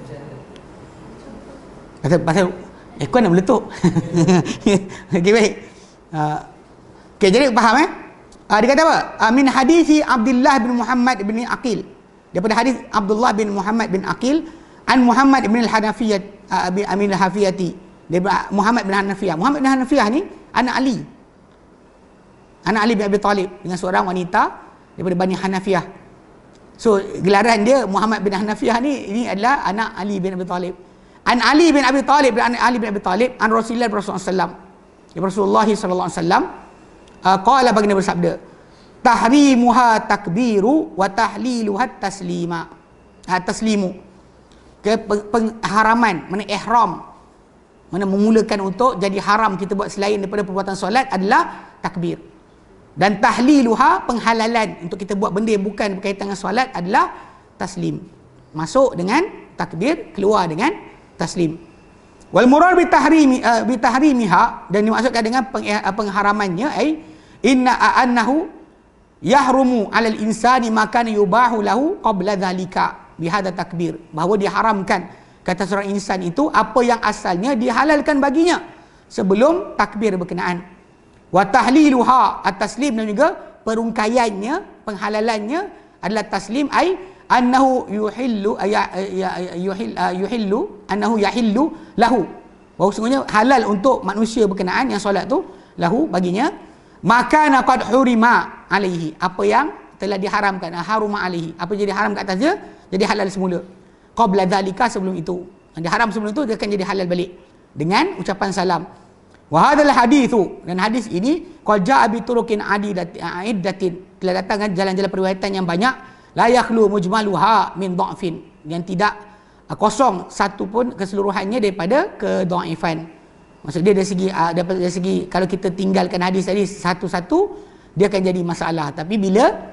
Pasal pasal aircon nak meletup. Okey, baik. Uh, Okey, jadi faham eh? Uh, dia kata apa? Uh, min hadisi Abdullah bin Muhammad bin Aqil. Daripada hadis Abdullah bin Muhammad bin Aqil an Muhammad bin al-Hanafiyah uh, bin Amin al-Hafiyati, daripada Muhammad bin Hanafiyah. Muhammad bin Hanafiyah ni anak Ali. Anak Ali bin Abi Talib, dengan seorang wanita daripada Bani Hanafiyah. So gelaran dia Muhammad bin Hanafiyah ni ini adalah anak Ali bin Abi Talib. An Ali bin Abi Talib, dan Ali bin Abi Talib an Rasulullah Rasulullah sallallahu alaihi wasallam. Rasulullah sallallahu alaihi wasallam uh, qala, baginda bersabda, tahrimuha takbiru wa tahliluha taslima. Ha, taslimu. ke pengharaman, mana ihram, mana memulakan untuk jadi haram kita buat selain daripada perbuatan solat adalah takbir. Dan tahliluha, penghalalan untuk kita buat benda yang bukan berkaitan dengan solat adalah taslim. Masuk dengan takbir, keluar dengan taslim. Wal murad bi tahrimi uh, bi tahrimiha, dan dimaksudkan dengan peng, uh, pengharamannya ai inna annahu yahrumu 'alal insani ma kana yubahu lahu qabla dhalika bihadza takbir, bahawa diharamkan kata seorang insan itu apa yang asalnya dihalalkan baginya sebelum takbir berkenaan. Wa tahliluha at-taslim, dan juga perungkaiannya, penghalalannya adalah taslim ai annahu yuhillu yuhil yuhillu annahu yahillu lahu, bahawa sungguhnya halal untuk manusia berkenaan yang solat tu lahu baginya maka qad hurima alaihi, apa yang telah diharamkan, haruma alaihi, apa jadi haram kat atas dia jadi halal semula. Qabla dzalika, sebelum itu. Dia haram sebelum itu, dia akan jadi halal balik dengan ucapan salam. Wa hadzal haditsu, dan hadis ini qad jaa bi turuqin adiddatin, telah datang dengan jalan-jalan periwayatan yang banyak, la yakhlu mujmaluha min dha'fin, yang tidak kosong satu pun keseluruhannya daripada kedhaifan. Maksud dia dari segi dari segi kalau kita tinggalkan hadis tadi satu-satu, dia akan jadi masalah. Tapi bila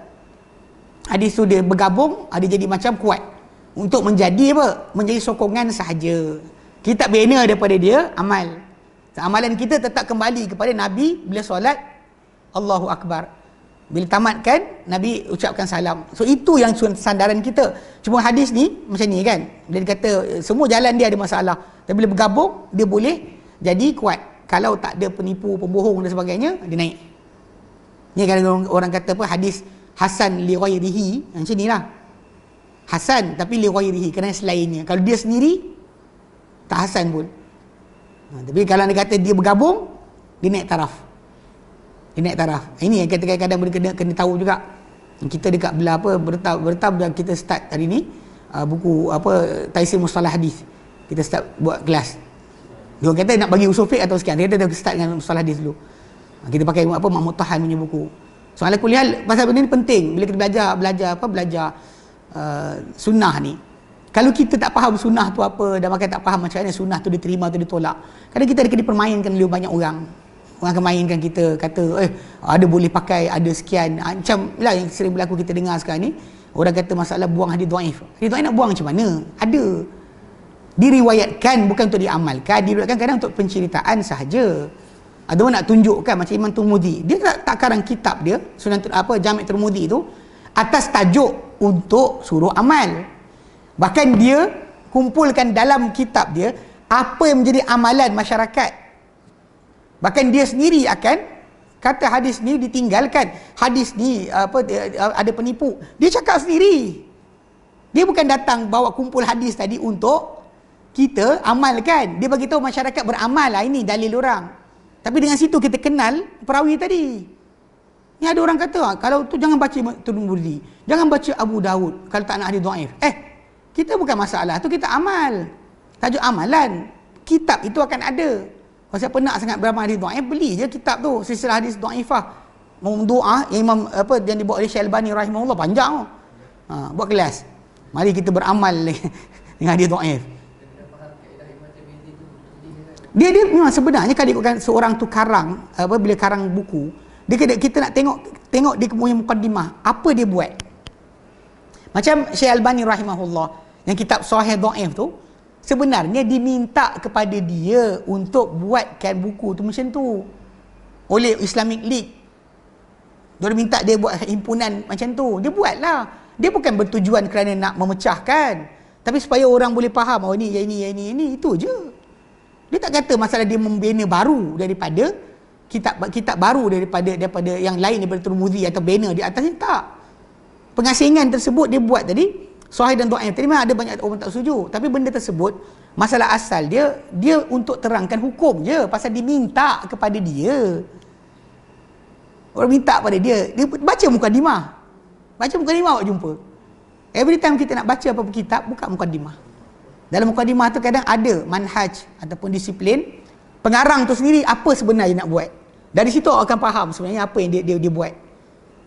hadis tu dia bergabung, dia jadi macam kuat untuk menjadi apa? Menjadi sokongan sahaja. Kita bina daripada dia amal. Amalan kita tetap kembali kepada Nabi bila solat Allahu Akbar. Bila tamatkan, Nabi ucapkan salam. So itu yang sandaran kita. Cuma hadis ni macam ni kan. Dia kata semua jalan dia ada masalah. Tapi bila bergabung, dia boleh jadi kuat. Kalau tak ada penipu, pembohong dan sebagainya, dia naik. Ni kalau orang kata apa, hadis hasan li ghairihi, macam ni lah. Hasan tapi li ghairihi, kerana selainnya. Kalau dia sendiri tak hasan pun. Ha, tapi kalau dia kata dia bergabung, dia naik taraf. Dia naik taraf. Ini yang kita kadang-kadang kena, kena tahu juga. Kita dekat belah apa bertab bertab dan kita start hari ni uh, buku apa Taisir Mustalah Hadis. Kita start buat kelas. Dia kata nak bagi usul fiqh atau sekian. Dia kata start dengan Mustalah Hadis dulu. Ha, kita pakai apa Mahmud Tahan punya buku. So ala kuliah pasal benda ni penting bila kita belajar belajar apa belajar uh, sunnah ni. Kalau kita tak faham sunnah tu apa, dan makan tak faham macam mana sunnah tu diterima atau ditolak, kadang kita ada dipermainkan oleh banyak orang. Orang akan mainkan kita, kata eh ada boleh pakai, ada sekian. Macam lah yang sering berlaku kita dengar sekarang ni, orang kata masalah buang hadis dhaif. Hadis dhaif nak buang macam mana? Ada. Diriwayatkan bukan untuk diamalkan, diriwayatkan kadang untuk penceritaan sahaja. Ada orang nak tunjukkan macam Imam Tirmidzi, dia tak, tak karang kitab dia Sunan apa Jami' Tirmidzi tu atas tajuk untuk suruh amal. Bahkan dia kumpulkan dalam kitab dia apa yang menjadi amalan masyarakat. Bahkan dia sendiri akan kata hadis ni ditinggalkan, hadis ni apa ada penipu. Dia cakap sendiri. Dia bukan datang bawa kumpul hadis tadi untuk kita amalkan. Dia bagi tahu masyarakat beramal lah, ini dalil orang. Tapi dengan situ kita kenal perawi tadi. Ni ada orang kata kalau tu jangan baca Tirmidzi, jangan baca Abu Daud kalau tak nak hadis dhaif. Eh, kita bukan masalah tu, kita amal. Tajuk amalan. Kitab itu akan ada. Kalau siapa nak sangat beramal hadis dhaif, beli je kitab tu, silsilah hadis dhaifah. Mawdu'ah yang Imam apa yang dibuat oleh Syekh Albani rahimahullah, panjang. Ha, buat kelas. Mari kita beramal dengan hadis dhaif. Dia dia memang sebenarnya kalau ikutkan seorang tu karang apa bila karang buku, dia kita, kita nak tengok tengok dia punya mukadimah, apa dia buat. Macam Syekh Albani rahimahullah yang kitab Sahih Dhaif tu, sebenarnya diminta kepada dia untuk buatkan buku tu macam tu oleh Islamic League. Dia minta dia buat himpunan macam tu, dia buatlah. Dia bukan bertujuan kerana nak memecahkan, tapi supaya orang boleh faham, oh ni ini ini ini itu je. Dia tak kata masalah dia membina baru daripada kitab kitab baru daripada daripada yang lain daripada Tirmidzi atau banner di atasnya, tak. Pengasingan tersebut dia buat tadi sahih dan dhaif. Tadi memang ada banyak orang tak setuju, tapi benda tersebut masalah asal dia dia untuk terangkan hukum je, pasal diminta kepada dia. Orang minta pada dia, dia baca mukadimah. Baca mukadimah awak jumpa. Every time kita nak baca apa-apa kitab, buka mukadimah. Dalam mukadimah tu kadang ada manhaj ataupun disiplin pengarang tu sendiri apa sebenarnya nak buat. Dari situ awak akan faham sebenarnya apa yang dia dia, dia buat.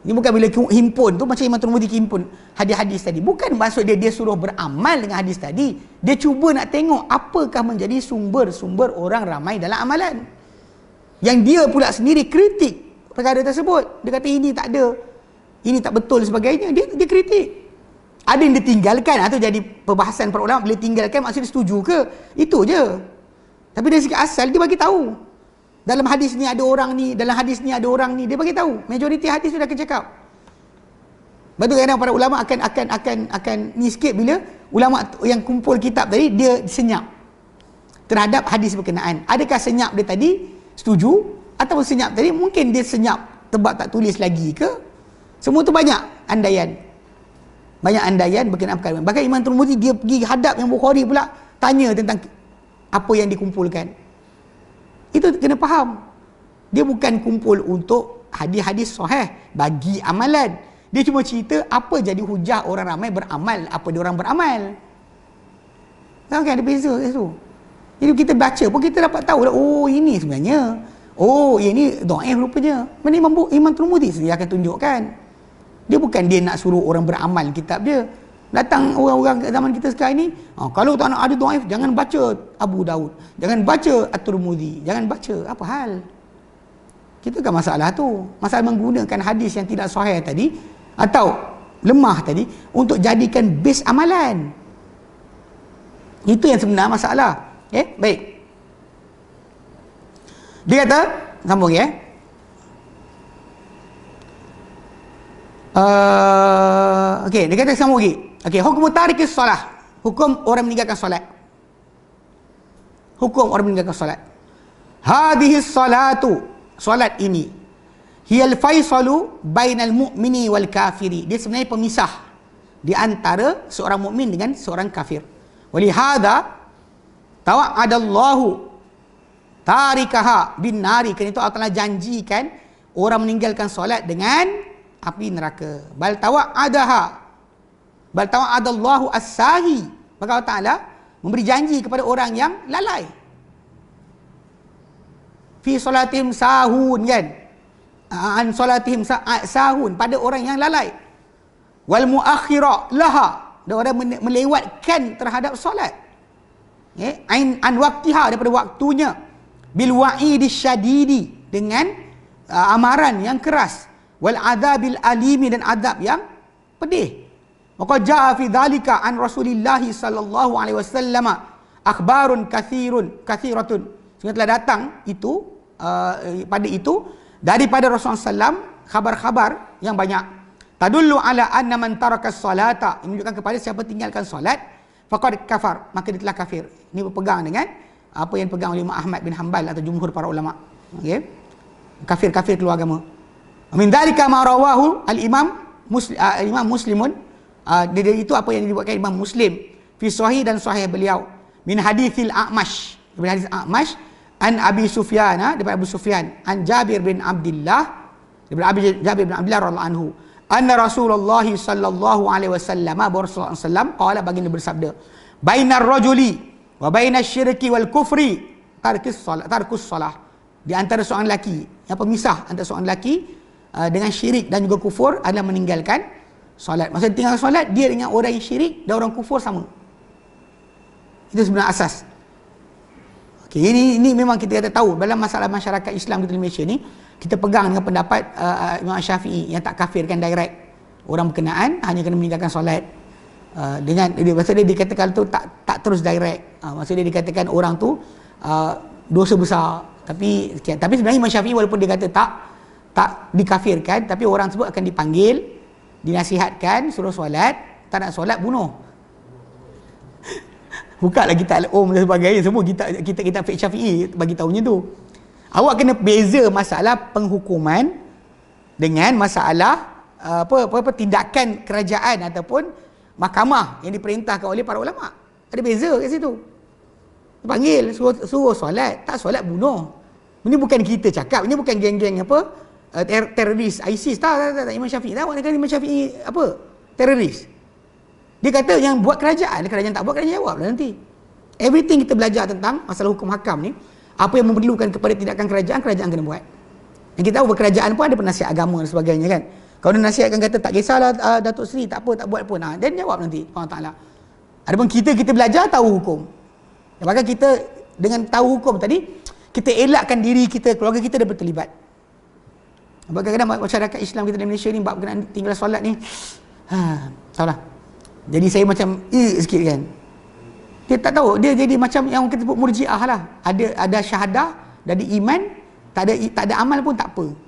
Ini bukan bila himpun tu macam Imam Tirmizi himpun hadis-hadis tadi. Bukan maksud dia dia suruh beramal dengan hadis tadi. Dia cuba nak tengok apakah menjadi sumber-sumber orang ramai dalam amalan. Yang dia pula sendiri kritik perkara tersebut. Dia kata ini tak ada, ini tak betul sebagainya. Dia dia kritik. Ada yang ditinggalkan atau jadi perbahasan para ulama, bila tinggalkan maksudnya setuju ke? Itu je. Tapi dari segi asal dia bagi tahu. Dalam hadis ni ada orang ni, dalam hadis ni ada orang ni, dia bagi tahu. Majoriti hadis sudah akan cakap. Lepas tu kadang para ulama akan akan akan akan ni sikit bila ulama yang kumpul kitab tadi dia senyap terhadap hadis berkenaan. Adakah senyap dia tadi setuju atau senyap tadi mungkin dia senyap tebak tak tulis lagi ke? Semua tu banyak andaian. Banyak andaian berkenaan perkara. Bahkan Imam Tirmizi dia pergi hadap yang Bukhari pula tanya tentang apa yang dikumpulkan. Itu kena faham. Dia bukan kumpul untuk hadis-hadis sahih bagi amalan. Dia cuma cerita apa jadi hujah orang ramai beramal, apa dia orang beramal. Tahu kan ada beza kat situ. Jadi kita baca pun kita dapat tahu dah, oh ini sebenarnya. Oh ini dhaif rupanya. Mana Imam Imam Tirmizi sendiri akan tunjukkan. Dia bukan dia nak suruh orang beramal kitab dia. Datang orang-orang kat zaman kita sekarang ni, oh, kalau tak nak ada dhaif, jangan baca Abu Daud, jangan baca At-Tirmizi, jangan baca. Apa hal? Kita kan masalah tu. Masalah menggunakan hadis yang tidak sahih tadi atau lemah tadi untuk jadikan base amalan. Itu yang sebenar masalah. Eh, baik. Dia kata, sambung ya. Uh, Okey, dia kata sambung lagi. Okey, hukum tarikis solah. Hukum orang meninggalkan solat. Hukum orang meninggalkan solat. Hadhihi salatu, solat ini. Hiyal faisalu bainal mu'mini wal kafiri. Dia sebenarnya pemisah di antara seorang mukmin dengan seorang kafir. Walihada tawa'adallahu tarikaha bin nari. Kerana itu Allah Ta'ala janjikan orang meninggalkan solat dengan api neraka. Bal tawa'adaha bal tawa'adallahu as-sahi. Maka Allah Ta'ala memberi janji kepada orang yang lalai. Fi solatihim sahun, kan? An solatihim sahun, pada orang yang lalai. Wal muakhira laha, dan orang melewatkan terhadap solat. Okay? Ain an waqtiha, daripada waktunya. Bil wa'idi syadidi, dengan uh, amaran yang keras. Wal adabil alimi, dan adab yang pedih. Maka jaa fi dhalika an Rasulillah sallallahu alaihi wasallam akhbarun kathirun kathiratun. Sehingga telah datang itu uh, pada itu daripada Rasulullah sallallahu alaihi wasallam khabar-khabar yang banyak. Tadullu ala anna man taraka salata, menunjukkan kepada siapa tinggalkan solat faqad kafar, maka dia telah kafir. Ini berpegang dengan apa yang dipegang oleh Imam Ahmad bin Hanbal atau jumhur para ulama. Okey. Kafir-kafir keluar agama. Min dzalika ma rawahu al-Imam Muslim, uh, Imam Muslimun. Uh, dari itu apa yang dibuatkan Imam Muslim fi sahih dan sahih beliau min haditsil A'mash, dari hadis A'mash an Abi Sufyan, daripada Abu Sufyan, an Jabir bin Abdullah, daripada Abi Jabir bin Abdullah radhiyallahu anhu, anna Rasulullah sallallahu alaihi wasallam, Rasulullah sallam qala, baginda bersabda, bainar rajuli wa bainas syirki wal kufri tarkus salat, tarkus salah. Di antara seorang lelaki, yang pemisah antara seorang lelaki uh, dengan syirik dan juga kufur adalah meninggalkan solat. Maksudnya tinggal solat, dia dengan orang yang syirik dan orang kufur sama. Itu sebenarnya asas. Okey, ini ini memang kita kata tahu dalam masalah masyarakat Islam kita di Malaysia ni, kita pegang dengan pendapat uh, Imam Syafi'i yang tak kafirkan direct orang berkenaan, hanya kena meninggalkan solat. Uh, dengan dia maksudnya dia dikatakan tu tak tak terus direct. Uh, maksudnya dia dikatakan orang tu uh, dosa besar. Tapi tapi sebenarnya Imam Syafi'i walaupun dia kata tak tak dikafirkan, tapi orang tersebut akan dipanggil, dinasihatkan, suruh solat, tak nak solat, bunuh. Buka lagi kitab al-um dan sebagainya, semua kita kita kita fiqh Syafi'i bagi tahunya tu. Awak kena beza masalah penghukuman dengan masalah apa apa, apa tindakan kerajaan ataupun mahkamah yang diperintahkan oleh para ulama. Ada beza kat situ. Panggil, suruh, suruh solat, tak solat, bunuh. Ini bukan kita cakap, ini bukan geng-geng apa Uh, ter- teroris ISIS, tak, tak, tak, tak. Imam Syafi'i tak, awak Imam Syafi'i apa teroris. Dia kata yang buat kerajaan, kerajaan tak buat, kerajaan jawab lah nanti. Everything kita belajar tentang masalah hukum hakam ni, apa yang memerlukan kepada tindakan kerajaan, kerajaan kena buat. Yang kita tahu berkerajaan pun ada penasihat agama dan sebagainya, kan. Kalau dia nasihatkan kata tak kisahlah uh, Datuk Seri, tak apa, tak buat pun. Ha, dia jawab nanti Allah Taala. Adapun kita kita belajar tahu hukum. Maka kita dengan tahu hukum tadi, kita elakkan diri kita, keluarga kita dah terlibat. Kadang-kadang masyarakat Islam kita di Malaysia ni bab berkenaan tinggal solat ni, ha, tahulah. Jadi saya macam eh sikit kan. Dia tak tahu, dia jadi macam yang kita sebut murjiah lah. Ada ada syahadah, ada iman, tak ada tak ada amal pun tak apa.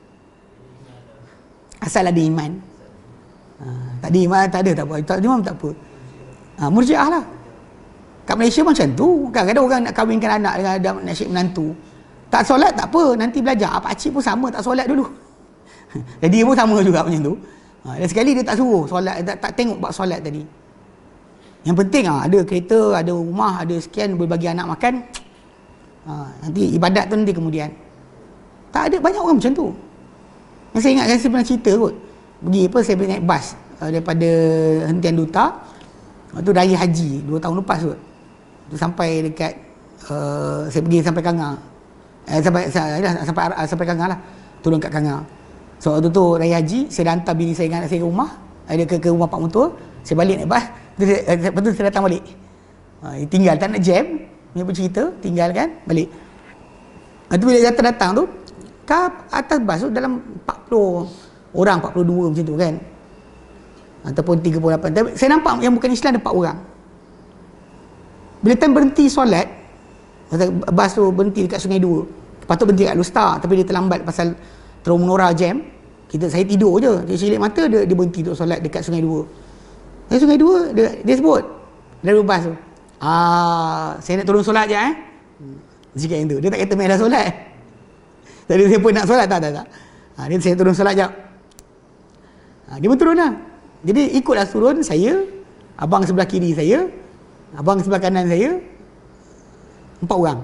Asal ada iman. Ha, tak ada iman, tak ada tak apa. Tak ada iman tak apa. Ha, murjiah lah. Kat Malaysia macam tu. Kadang-kadang orang nak kahwinkan anak dengan ada nasyid menantu. Tak solat tak apa, nanti belajar. Pak cik pun sama tak solat dulu. Jadi dia pun sama juga macam tu. Ha, dan sekali dia tak suruh solat, tak, tak tengok bab solat tadi. Yang penting ha, ada kereta, ada rumah, ada sekian, boleh bagi anak makan. Ha, nanti ibadat tu nanti kemudian. Tak ada, banyak orang macam tu. Yang saya ingat, saya pernah cerita kot. Pergi apa, saya pergi naik bas uh, daripada hentian duta. Waktu raya haji dua tahun lepas kot. Tu sampai dekat uh, saya pergi sampai Kanga. Eh, sampai sampai sampai, sampai Kanga lah. Turun kat Kanga. So waktu tu raya haji, saya dah hantar bini saya dengan anak saya ke rumah. Ada ke, ke rumah pak mentua. Saya balik naik bas. Lepas tu saya datang balik. Uh, tinggal tak nak jam. Dia bercerita, tinggal kan, balik. Lepas tu bila datang-datang tu, kap atas bas tu dalam empat puluh orang, empat puluh dua macam tu kan, ataupun tiga puluh lapan. Tapi saya nampak yang bukan Islam ada empat orang. Bila time berhenti solat, bas tu berhenti dekat Sungai Dua, patut berhenti kat Lustar, tapi dia terlambat pasal terus menora jam. Kita, saya tidur je, dia cilik mata, dia, dia berhenti untuk solat dekat Sungai Dua. Dari Sungai Dua, dia, dia sebut dari bas tu, ah, saya nak turun solat je eh. Jika yang tu, dia tak kata main dah solat. Tadi saya pun nak solat, tak, tak, tak. Ha, dia saya turun solat jap. Ha, dia pun turun lah. Jadi ikutlah turun saya, abang sebelah kiri saya, abang sebelah kanan saya, empat orang.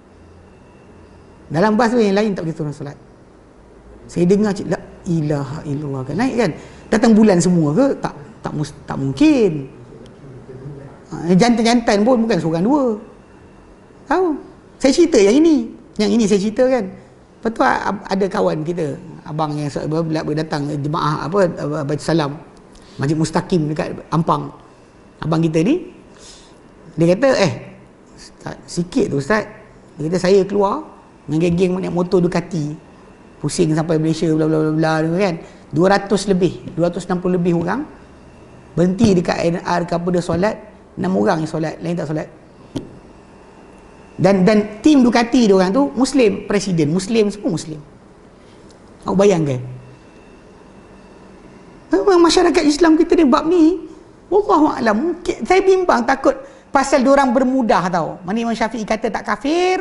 Dalam bas tu yang lain tak boleh turun solat. Saya dengar cik, la ilaha illallah kan, naik kan. Datang bulan semua ke? Tak, tak, mus, tak mungkin. Ha, jantan-jantan pun bukan seorang dua. Tahu? Saya cerita yang ini. Yang ini saya cerita kan. Lepas tu ada kawan kita, abang yang datang jemaah apa, Baitul Salam, Masjid Mustaqim dekat Ampang. Abang kita ni, dia kata, eh, Ustaz, sikit tu Ustaz. Dia kata, saya keluar dengan geng-geng naik motor Ducati, pusing sampai Malaysia, bla bla bla bla kan. dua ratus lebih, dua ratus enam puluh lebih orang berhenti dekat N R ke apa, dia solat, enam orang yang solat, lain tak solat. Dan dan tim Ducati dia orang tu Muslim, presiden Muslim, semua Muslim. Awak bayangkan. Memang masyarakat Islam kita ni bab ni, wallahu a'lam, saya bimbang takut pasal dia orang bermudah tau. Mana Imam Syafi'i kata tak kafir,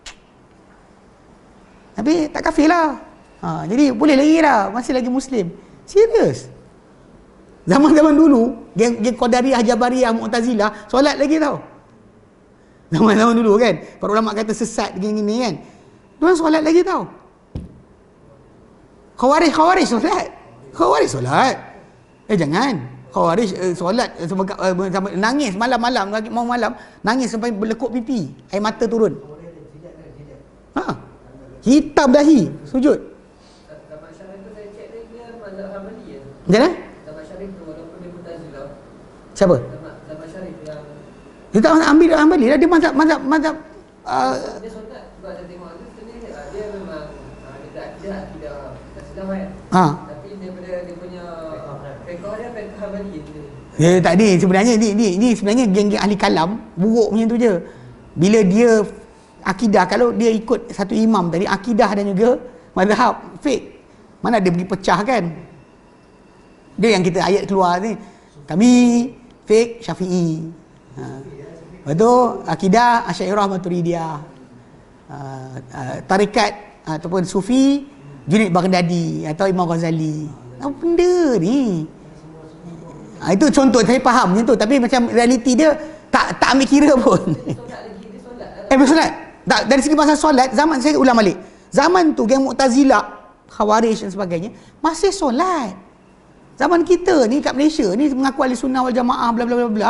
tapi tak kafir lah. Ha, jadi boleh lagi lah, masih lagi Muslim. Serius. Zaman-zaman dulu, geng, geng Qadariyah, Jabariyah, Mu'tazilah solat lagi tau. Zaman-zaman dulu kan, para ulama kata sesat gini-gini kan, diorang solat lagi tau. Khawarij, Khawarij solat. Khawarij solat. Eh jangan. Khawarij eh, solat eh, sampai nangis malam-malam, mau malam, nangis sampai berlekuk pipi, air mata turun. Ha. Hitam dahi, sujud. Zaman Syarif tu saya cek dia mazhab Hambali ya. Macam mana? Zaman Syarif tu walaupun dia Mu'tazilah. Siapa? Zaman Syarif yang dia tak ambil ambil lah, dia mazhab mazhab mazhab uh, dia solat sebab saya tengok tu sebenarnya dia memang dia tak akidah akidah Mu'tazilah kan. Ha. Tapi daripada dia punya fiqh dia fiqh Hambali tu. Ya tak ni sebenarnya ni ni ni sebenarnya geng-geng ahli kalam buruk macam tu je. Bila dia akidah, kalau dia ikut satu imam tadi, akidah dan juga mazhab fiqh, mana dia pergi pecah kan. Dia yang kita ayat keluar ni, kami fiqh Syafi'i. Ha. Lepas tu akidah Asy'ariyah Maturidiyah. Uh, uh, tarikat uh, ataupun Sufi Junaid Baghdadi atau Imam Ghazali. Apa benda ni? Uh, itu contoh saya faham macam tu, tapi macam realiti dia tak tak ambil kira pun. Eh bersolat. Tak, dari segi masa solat, zaman saya ulang balik. Zaman tu geng Mu'tazilah, Khawarij dan sebagainya masih solat. Zaman kita ni kat Malaysia ni mengaku ahli sunnah wal jamaah bla bla bla bla.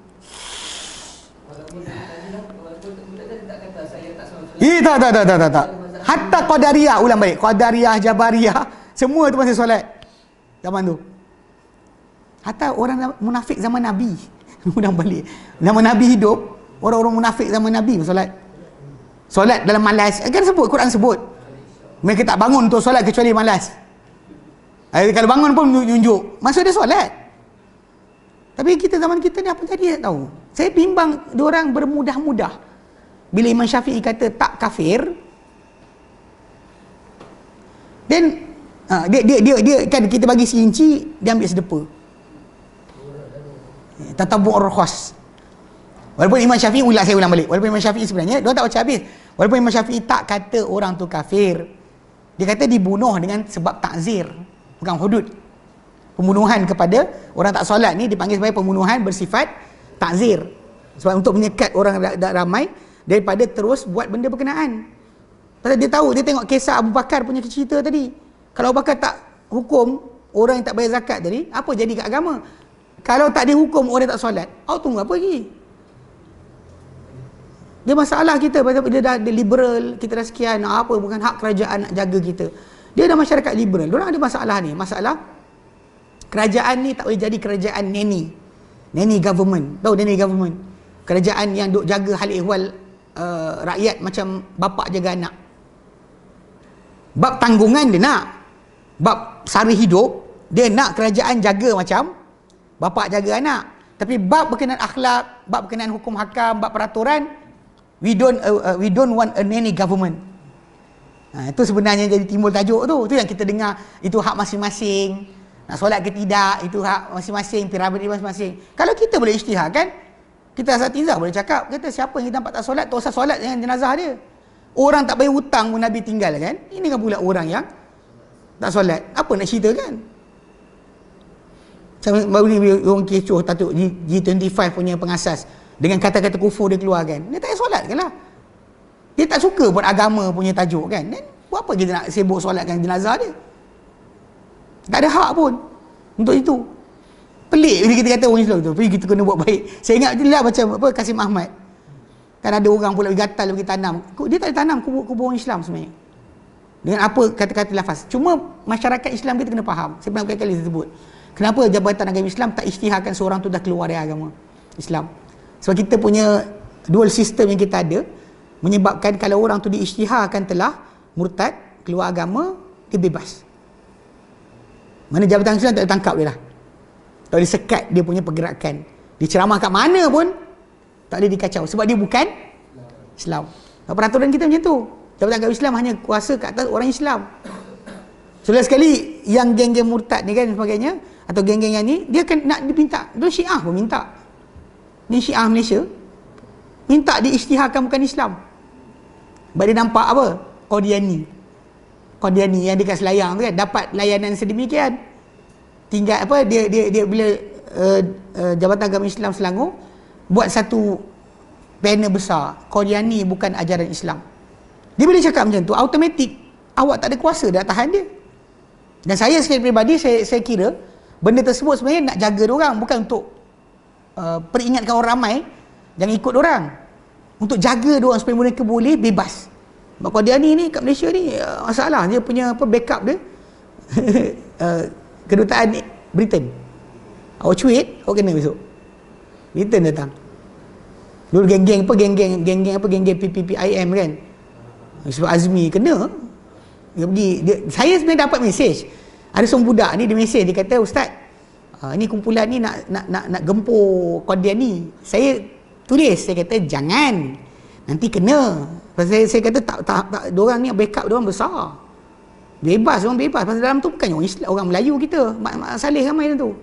Eh tak tak tak tak tak. tak. Hatta Qadariyah, ulang balik. Qadariyah, Jabariyah, semua tu masih solat. zaman tu. Hatta orang munafik zaman Nabi mudah balik. Zaman Nabi hidup, orang-orang munafik zaman Nabi solat. Solat dalam malas. Kan sebut Quran sebut. Mereka tak bangun untuk solat kecuali malas. Eh, kalau bangun pun tunjuk. Maksud dia solat. Tapi kita zaman kita ni apa jadi tak tahu. Saya bimbang diorang bermudah-mudah. Bila Imam Syafi'i kata tak kafir, then uh, dia, dia dia dia kan kita bagi seinci, dia ambil sedepa. Tatabu' ar-rukhas. Walaupun Imam Syafi'i, ulang saya ulang balik. Walaupun Imam Syafi'i sebenarnya dia tak baca habis. Walaupun Imam Syafi'i tak kata orang tu kafir. Dia kata dibunuh dengan sebab takzir, bukan hudud. Pembunuhan kepada orang tak solat ni dipanggil sebagai pembunuhan bersifat takzir. Sebab untuk menyekat orang ramai daripada terus buat benda berkenaan. Pasal dia tahu, dia tengok kisah Abu Bakar punya cerita tadi. Kalau Abu Bakar tak hukum orang yang tak bayar zakat tadi, apa jadi kat agama? Kalau tak dihukum orang yang tak solat, awak tunggu apa lagi? Dia masalah kita, pasal dia dah dia liberal, kita dah sekian, apa bukan hak kerajaan nak jaga kita. Dia dah masyarakat liberal. Diorang ada masalah ni, masalah kerajaan ni tak boleh jadi kerajaan neni. Neni government. Tahu neni government? Kerajaan yang duk jaga hal ehwal uh, rakyat macam bapa jaga anak. Bab tanggungan dia nak. Bab sara hidup, dia nak kerajaan jaga macam bapa jaga anak. Tapi bab berkenaan akhlak, bab berkenaan hukum hakam, bab peraturan, we don't uh, uh, we don't want a nanny government. Ha, itu sebenarnya jadi timbul tajuk tu. Tu yang kita dengar, itu hak masing-masing. Nak solat ke tidak, itu hak masing-masing, piramid masing-masing. Kalau kita boleh ijtihad kan, kita asatizah boleh cakap, kata siapa yang kita nampak tak solat, tak usah solat dengan jenazah dia. Orang tak bayar hutang pun Nabi tinggal kan. Ini kan pula orang yang tak solat. Apa nak cerita kan? Baru ni orang kecoh tajuk G dua puluh lima punya pengasas dengan kata-kata kufur dia keluarkan. Dia tak payah solat kan lah. Dia tak suka buat agama punya tajuk kan. Dan buat apa kita nak sibuk solatkan jenazah dia? Tak ada hak pun untuk itu. Pelik bila kita kata orang Islam tu, tapi kita kena buat baik. Saya ingat je lah macam apa Kasim Ahmad. Kan ada orang pula pergi gatal, pergi tanam. Dia tak ada tanam kubur, kubur orang Islam sebenarnya. Dengan apa kata-kata lafaz. Cuma masyarakat Islam kita kena faham. Saya pernah berkali-kali sebut. Kenapa Jabatan Agama Islam tak isytiharkan seorang tu dah keluar dari agama Islam? Sebab kita punya dual system yang kita ada menyebabkan kalau orang tu diisytiharkan telah murtad, keluar agama, dia bebas. Mana Jabatan Islam tak boleh tangkap dia lah. Tak boleh sekat dia punya pergerakan. Dia ceramah kat mana pun tak boleh dikacau. Sebab dia bukan Islam. Peraturan kita macam tu. Jabatan Agama Islam hanya kuasa kat atas orang Islam. Sudah sekali yang geng-geng murtad ni kan sebagainya, atau geng-geng yang ni, dia kan nak diminta. Dia Syiah pun minta. Ni Syiah Malaysia minta diisytiharkan bukan Islam. Sebab dia nampak apa? Qadiani. Qadiani yang dekat Selayang tu kan dapat layanan sedemikian. Tinggal apa dia dia dia bila uh, uh, Jabatan Agama Islam Selangor buat satu banner besar, Qadiani bukan ajaran Islam. Dia boleh cakap macam tu, automatik awak tak ada kuasa dah tahan dia. Dan saya secara peribadi saya saya kira benda tersebut sebenarnya nak jaga orang, bukan untuk uh, peringatkan orang ramai jangan ikut orang. Untuk jaga orang supaya mereka boleh bebas. Sebab Qadiani ni kat Malaysia ni uh, masalah dia punya apa backup dia uh, kedutaan Britain. Awak cuit, awak kena besok. Britain datang. Dulu geng-geng apa geng-geng geng-geng apa geng-geng P P P I M kan. Sebab Azmi kena. Dia pergi dia, saya sebenarnya dapat mesej. Ada seorang budak ni dia mesej dia kata, "Ustaz, uh, ni kumpulan ni nak nak nak nak gempur Qadiani." Saya tulis, saya kata jangan. Nanti kena. Pasal saya, saya kata tak tak, tak diorang ni backup diorang besar. Bebas, orang bebas. Pasal dalam tu bukan orang Islam, orang Melayu kita. Mak, mak Saleh ramai dalam tu.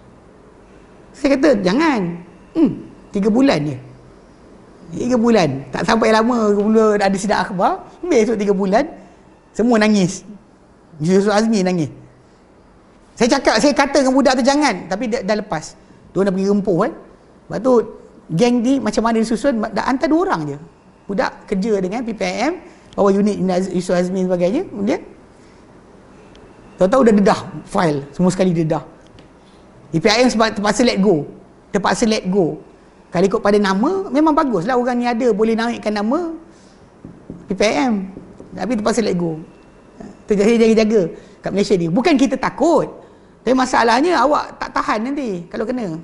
Saya kata jangan. Hmm, tiga bulan je. Tiga bulan. Tak sampai lama mula ada sidang akhbar. Besok tiga bulan. Semua nangis. Yusuf Azmi nangis. Saya cakap, saya kata dengan budak tu jangan. Tapi dah, dah lepas. Diorang dah pergi rempuh kan. Lepas tu, geng ni macam mana disusun, dah hantar dua orang je. Budak kerja dengan P P I M, bawa unit Yusuf Azmi dan sebagainya. Kemudian, tahu-tahu dah dedah file. Semua sekali dedah. P P I M sebab terpaksa let go. Terpaksa let go. Kalau ikut pada nama, memang baguslah orang ni ada, boleh naikkan nama P P I M. Tapi terpaksa let go. Itu jadi jaga-jaga kat Malaysia ni. Bukan kita takut. Tapi masalahnya awak tak tahan nanti kalau kena.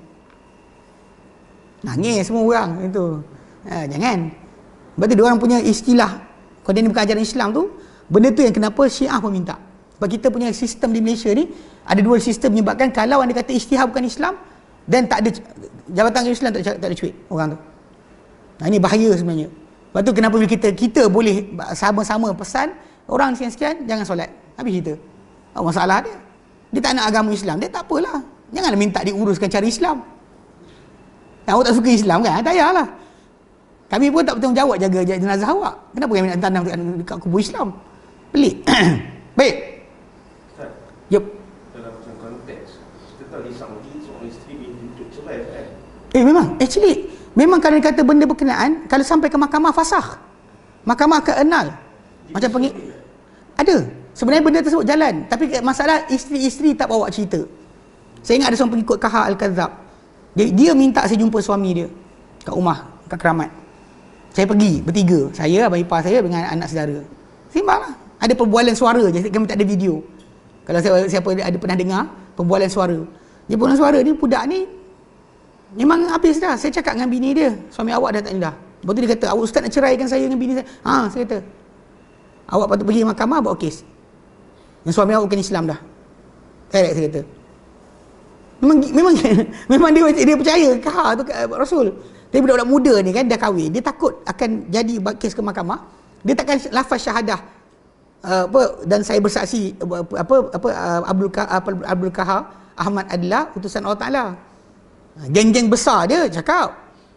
Nangis semua orang itu. Ha, jangan. Sebab tu diorang punya istilah, kalau dia ni bukan ajaran Islam tu, benda tu yang kenapa Syiah pun minta. Sebab kita punya sistem di Malaysia ni, ada dua sistem menyebabkan kalau anda kata Isytihad bukan Islam, dan tak ada jabatan Islam, tak, tak ada cuit orang tu. Nah, ini bahaya sebenarnya. Sebab tu kenapa kita kita boleh sama-sama pesan orang sekian-sekian jangan solat. Habis cerita. Apa masalah dia? Dia tak nak agama Islam, dia tak apalah. Janganlah minta diuruskan cara Islam. Nah, awak tak suka Islam kan? Tak payahlah. Kami pun tak bertanggungjawab jaga jenazah awak. Kenapa kami nak tanam dekat kubur Islam? Pelik. Baik. Ustaz. Yup. Dalam macam konteks, kita tahu di Saudi seorang isteri hidup cerai kan? Eh memang. Actually, memang kalau dia kata benda berkenaan, kalau sampai ke mahkamah fasakh. Mahkamah akan annul. Macam pengik. Ada. Sebenarnya benda tersebut jalan. Tapi masalah isteri-isteri tak bawa cerita. Saya ingat ada seorang pengikut Kahar Al-Kadzab. Dia, dia minta saya jumpa suami dia kat rumah, kat Keramat. Saya pergi bertiga, saya, abang ipar saya dengan anak saudara. Simbang lah. Ada perbualan suara je, kami tak ada video. Kalau siapa, siapa ada pernah dengar perbualan suara. Dia perbualan suara ni, budak ni memang habis dah. Saya cakap dengan bini dia, suami awak dah tak ni dah. Lepas tu dia kata, awak ustaz nak ceraikan saya dengan bini saya. Ha, saya kata, awak patut pergi mahkamah buat kes. Yang suami awak bukan Islam dah. Direct saya kata. Memang memang memang dia dia percaya Kahar tu Rasul. Tapi budak-budak muda ni kan dah kahwin, dia takut akan jadi kes ke mahkamah. Dia takkan lafaz syahadah uh, apa dan saya bersaksi apa apa uh, Abdul apa, Abdul Kahar Ahmad adalah utusan Allah Taala. Geng-geng besar dia cakap.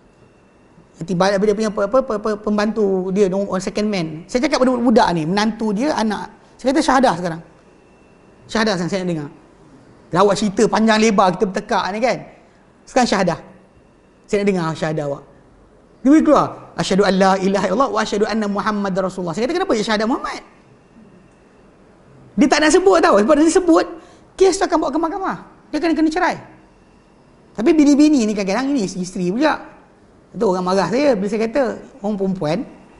Tiba dia punya apa, apa, apa, pembantu dia on second man. Saya cakap pada budak ni, menantu dia, anak. Saya kata syahadah sekarang. Syahadah sekarang saya nak dengar. Awak cerita panjang lebar kita bertekak ni kan. Sekarang syahadah. Saya nak dengar syahadah awak. Dia boleh keluar. Asyhadu an la ilaha illallah wa asyhadu anna Muhammad Rasulullah. Saya kata kenapa dia syahadah Muhammad? Dia tak nak sebut tau. Sebab dia sebut, kes tu akan bawa ke mahkamah. Dia akan kena cerai. Tapi bini-bini ni kadang-kadang ini isteri pula. Itu orang marah saya bila saya kata orang perempuan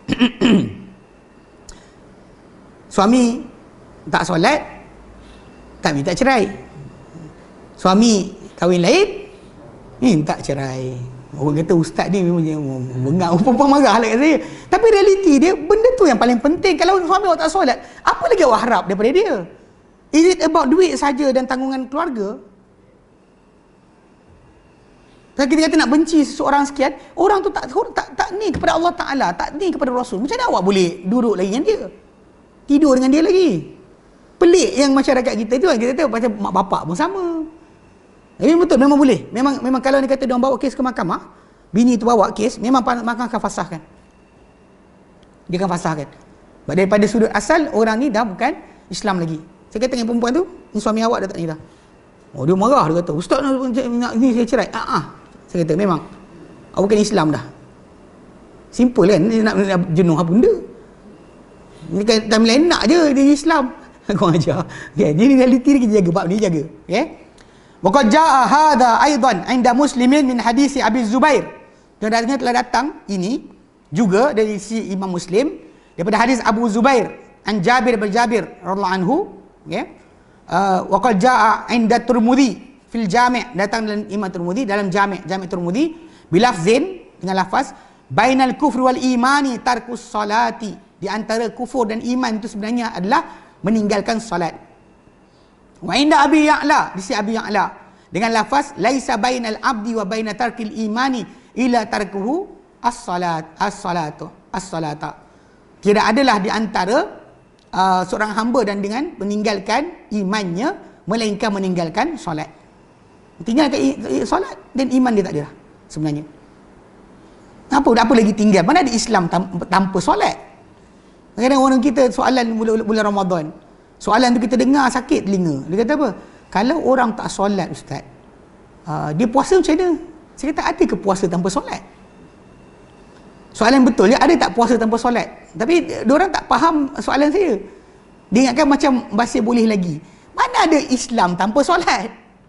suami tak solat, tak minta cerai. Suami kahwin lain, minta cerai. Orang kata ustaz ni memang bengang, perempuan marah lah kat saya. Tapi realiti dia, benda tu yang paling penting. Kalau suami awak tak solat, apa lagi awak harap daripada dia? Is it about duit saja dan tanggungan keluarga? Kalau kita kata nak benci seseorang sekian, orang tu tak tak tak ni kepada Allah Ta'ala, tak ni kepada Rasul. Macam mana awak boleh duduk lagi dengan dia? Tidur dengan dia lagi? Pelik yang masyarakat kita tu, kita tahu macam mak bapak pun sama. Tapi betul, memang boleh. Memang memang kalau dia kata dia bawa kes ke mahkamah, bini tu bawa kes, memang mahkamah akan fasahkan. Dia akan fasahkan. Sebab daripada sudut asal, orang ni dah bukan Islam lagi. Saya kata dengan perempuan tu, ni suami awak dah tak ni dah. Oh, dia marah, dia kata, ustaz nak, nak ni saya cerai. Ah, ah. Saya kata, memang awak bukan Islam dah. Simple kan, dia nak, nak jenuh apa benda. Ni kan time lain nak je dia Islam. Kau ajar. Okay, jadi realiti ni kita jaga, bab ni jaga. Okay. Waqad jaa hadha aidan 'inda Muslimin min hadis Abi Zubair. Dan telah datang ini juga dari si Imam Muslim daripada hadis Abu Zubair an Jabir bin Jabir radhiyallahu anhu, okey. Uh, waqad jaa 'inda Tirmidzi fil Jami', datang dalam Imam Tirmidzi dalam Jami' Jami' Tirmidzi bilafzin, dengan lafaz bainal kufri wal imani tarkus salati, di antara kufur dan iman itu sebenarnya adalah meninggalkan salat. Wa inda Abi Ya'la, di sisi Abi Ya'la dengan lafaz laisa bainal abdi wa baina tarkil imani ila tarkuhu as-salat as-salatu as-salata. Tidak adalah di antara uh, seorang hamba dan dengan meninggalkan imannya melainkan meninggalkan solat. Tinggalkan solat dan iman dia tak ada sebenarnya. Apa apa lagi tinggal? Mana ada Islam tanpa solat? Kadang-kadang orang kita soalan bulan Ramadan. Soalan tu kita dengar sakit telinga. Dia kata apa? Kalau orang tak solat ustaz, uh, dia puasa macam mana? Saya kata ada ke puasa tanpa solat? Soalan betul ya, ada tak puasa tanpa solat? Tapi diorang tak faham soalan saya. Dia ingatkan macam masih boleh lagi. Mana ada Islam tanpa solat?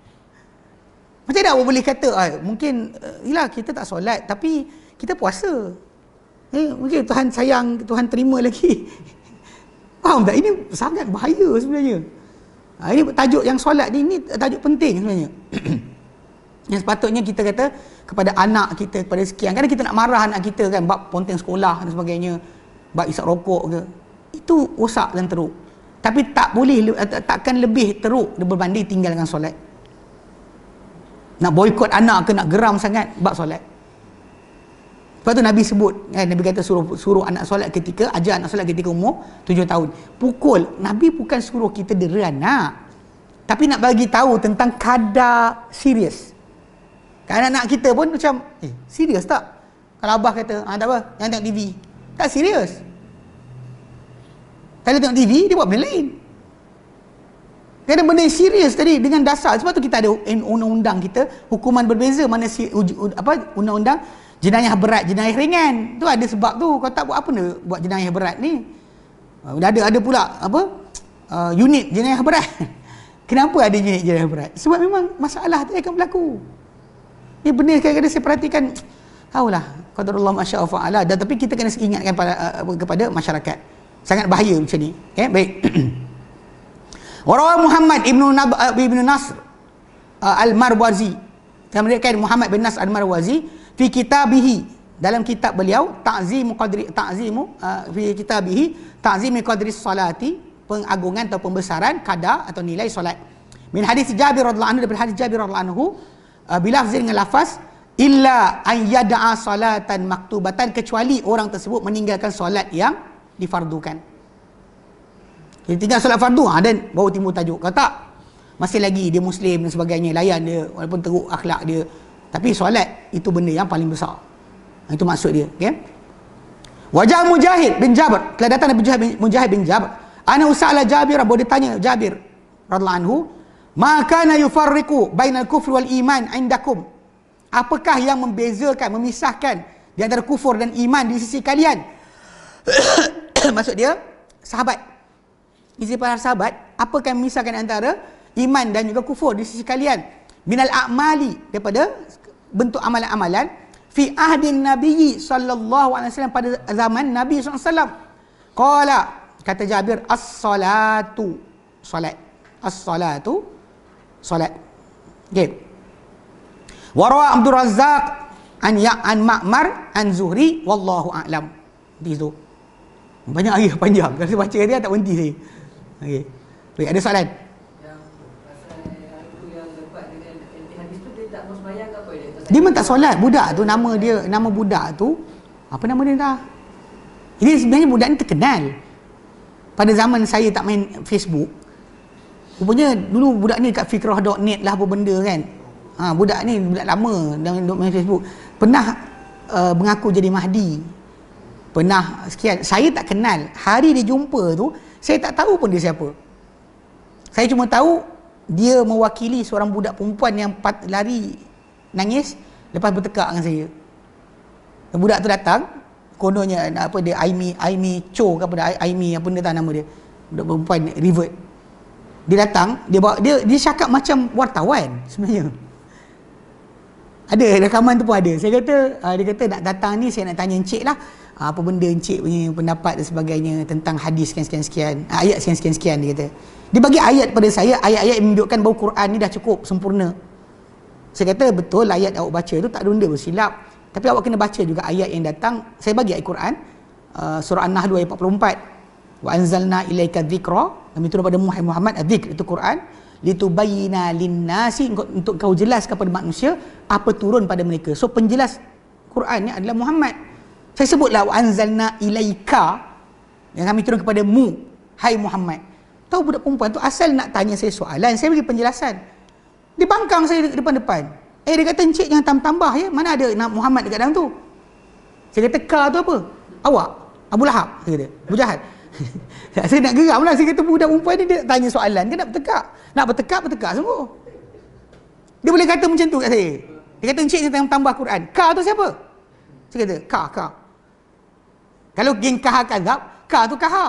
Macam mana awak boleh kata ah, mungkin uh, yalah kita tak solat tapi kita puasa. Eh, mungkin Tuhan sayang, Tuhan terima lagi. Faham tak? Ini sangat bahaya sebenarnya. Ha, ini tajuk yang solat ni, ini tajuk penting sebenarnya. Yang sepatutnya kita kata kepada anak kita, kepada sekian. Kadang kita nak marah anak kita kan, bab ponteng sekolah dan sebagainya, bab isap rokok ke. Itu rosak dan teruk. Tapi tak boleh, takkan lebih teruk berbanding tinggalkan solat. Nak boikot anak ke, nak geram sangat bab solat. Lepas tu Nabi sebut, kan, Nabi kata suruh suruh anak solat ketika, ajar anak solat ketika umur tujuh tahun. Pukul. Nabi bukan suruh kita dera anak, tapi nak bagi tahu tentang kadar serius. Kan anak-anak kita pun macam, eh, serius tak? Kalau abah kata, ah, tak apa, jangan tengok T V. Tak serius. Kalau tengok T V, dia buat benda lain. Kadang benda yang serius tadi dengan dasar. Sebab tu kita ada undang-undang kita, hukuman berbeza, mana si, uj, uj, apa undang-undang jenayah berat, jenayah ringan. Tu ada sebab tu. Kau tak buat apa nak buat jenayah berat ni? Uh, ada ada pula apa? Uh, unit jenayah berat. Kenapa ada unit jenayah berat? Sebab memang masalah tu akan berlaku. Ni benda kadang-kadang saya perhatikan, tahulah, qadarullah masya Allah, dan tapi kita kena ingatkan pada, uh, kepada masyarakat. Sangat bahaya macam ni. Okay, baik. Warawa Muhammad ibnu Nab, uh, ibnu Nasr uh, Al-Marwazi, yang meriwayatkan Muhammad bin Nasr Al-Marwazi fi kitabihi, dalam kitab beliau, ta'zimu qadri ta'zimu uh, fi kitabihi ta'zimu qadri salati, pengagungan atau pembesaran kadar atau nilai solat. Min hadis Jabir radhiyallahu anhu, daripada hadis Jabir radhiyallahu anhu, uh, bilafzin dengan lafaz illa an yada'a salatan maktubatan, kecuali orang tersebut meninggalkan solat yang difardukan. Dia tinggal solat fardu, ha, dan baru timbul tajuk. Kalau tak, masih lagi dia Muslim dan sebagainya, layan dia walaupun teruk akhlak dia, tapi solat itu benda yang paling besar. Itu maksud dia. Okay? Wajah Mujahid bin Jabir, telah datang Nabi Mujahid bin Jabir, ana usala Jabir, boleh tanya Jabir radhiyallahu anhu, ma kana yufarriqu bainal kufri wal iman indakum, apakah yang membezakan, memisahkan di antara kufur dan iman di sisi kalian? Maksud dia sahabat, isi para sahabat, apakah yang memisahkan antara iman dan juga kufur di sisi kalian? Minal a'mali, daripada bentuk amalan-amalan, fi ahdin nabiyyi sallallahu alaihi wasallam, pada zaman Nabi sallallahu alaihi wasallam. Qala, kata Jabir, as-salatu, salat. As-salatu, salat. Okay. Warawa Abdul Razzaq an ya'an Ma'mar an Zuhri wallahu a'lam. Di situ. Banyak ayat panjang. Kalau baca dia tak berhenti saya. Okey. Baik, ada soalan? Yang pasal yang itu yang lepas dengan anti hadis tu, dia tak mau sembahyang ke apa dia? Dia memang tak solat. Budak tu, nama dia, nama budak tu, apa nama dia dah? Ini sebenarnya budak ni terkenal. Pada zaman saya tak main Facebook, rupanya dulu budak ni kat fikrah dot net lah apa benda kan. Ha, budak ni budak lama dalam main Facebook. Pernah uh, mengaku jadi Mahdi. Pernah sekian. Saya tak kenal. Hari dia jumpa tu, saya tak tahu pun dia siapa. Saya cuma tahu dia mewakili seorang budak perempuan yang pat, lari nangis lepas bertekak dengan saya. Budak tu datang, kononnya apa dia, Aimi Aimi Cho ke apa, Aimi apa dia tak nama dia. Budak perempuan revert. Dia datang, dia bawa dia dia cakap macam wartawan sebenarnya. Ada rekaman tu pun ada. Saya kata, uh, dia kata nak datang ni saya nak tanya encik lah, uh, apa benda encik punya pendapat dan sebagainya tentang hadis sekian-sekian, uh, ayat sekian-sekian, dia kata. Dia bagi ayat pada saya, ayat-ayat yang menunjukkan bahawa Quran ni dah cukup sempurna. Saya kata betul, ayat awak baca tu tak ada benda bersilap, tapi awak kena baca juga ayat yang datang. Saya bagi ayat Quran, uh, surah An-Nahl ayat empat puluh empat. Wa anzalna ilaika dzikra, kami turun pada Muhammad adzikr, itu Quran, litubayyina linnasi, untuk kau jelas kepada manusia apa turun pada mereka. So penjelas Quran ni adalah Muhammad. Saya sebutlah wa anzalna ilaika, yang kami turun kepada mu, hai Muhammad. Tahu budak perempuan tu asal nak tanya saya soalan, saya bagi penjelasan. Dia bangkang saya depan-depan. Eh, dia kata encik jangan tambah-tambah ya, mana ada nak Muhammad dekat dalam tu. Saya kata ka tu apa? Awak Abu Lahab, saya kata Abu Jahal. Saya nak geram lah. Saya kata budak perempuan ni dia tanya soalan kan, nak bertekak, nak bertekak bertekak semua. Dia boleh kata macam tu kat saya. Dia kata encik jangan tambah Quran. Ka tu siapa? Saya kata ka ka. Kalau geng kaha kazab, ka tu kaha.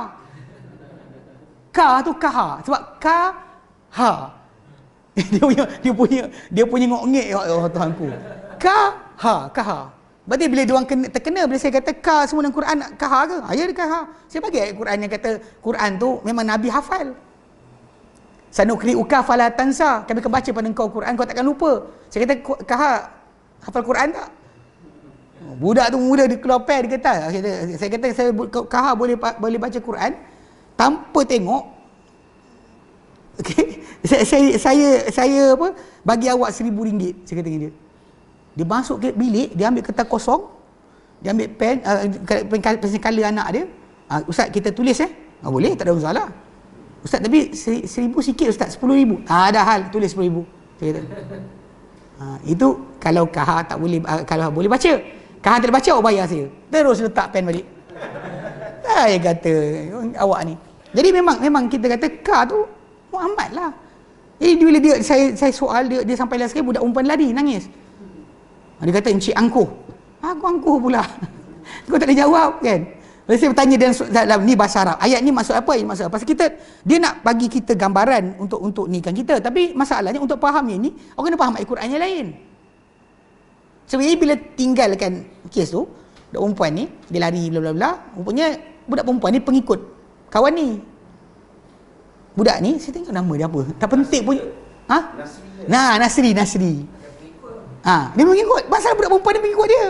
Ka tu kaha. Sebab ka ha. Dia punya dia punya dia punya ngok-ngek, ya Allah Tuhanku. Ka ha kaha. Berarti bila diorang kena, terkena bila saya kata ka semua dalam Quran, kaha ke? Ha, ya dia kaha. Saya bagi ayat Quran yang kata Quran tu memang Nabi hafal. Sanukri'uka fala tansa. Kami akan baca pada engkau Quran, kau takkan lupa. Saya kata, Kaha hafal Quran tak? Budak tu mula dia keluar pen, dia kata. Saya kata, saya, Kaha boleh boleh baca Quran tanpa tengok. Okay. Saya, saya, saya, saya apa, bagi awak seribu ringgit. Saya kata dengan dia. Dia masuk ke bilik, dia ambil kertas kosong, dia ambil pen, uh, pen, pen color anak dia. Uh, Ustaz, kita tulis eh? Ah, boleh, tak ada masalah. Ustaz, tapi seri, seribu sikit Ustaz, sepuluh ribu. Tak ada hal, tulis sepuluh ribu. Saya kata. Ha, itu kalau Kaha tak boleh, uh, kalau boleh baca. Kaha tak baca, awak bayar saya. Terus letak pen balik. Saya kata, awak ni. Jadi memang memang kita kata Kaha tu Muhammad lah. Jadi bila dia, saya saya soal, dia, dia sampai last sekali, budak perempuan lari, nangis. Dia kata, Encik angkuh. Aku angkuh pula. Kau tak ada jawab kan? Lepas saya bertanya dalam, dalam ni bahasa Arab. Ayat ni maksud apa? Ayat maksud apa? Pasal kita, dia nak bagi kita gambaran untuk untuk ni kan kita. Tapi masalahnya untuk faham yang ni, orang kena faham ayat Quran yang lain. Sebenarnya bila tinggalkan kes tu, budak perempuan ni, dia lari bla bla bla. Rupanya budak perempuan ni pengikut kawan ni. Budak ni, saya tengok nama dia apa. Tak penting pun. Ha? Nasri. Nah, Nasri, Nasri. Ha, dia mengikut. Pasal budak perempuan ni mengikut dia.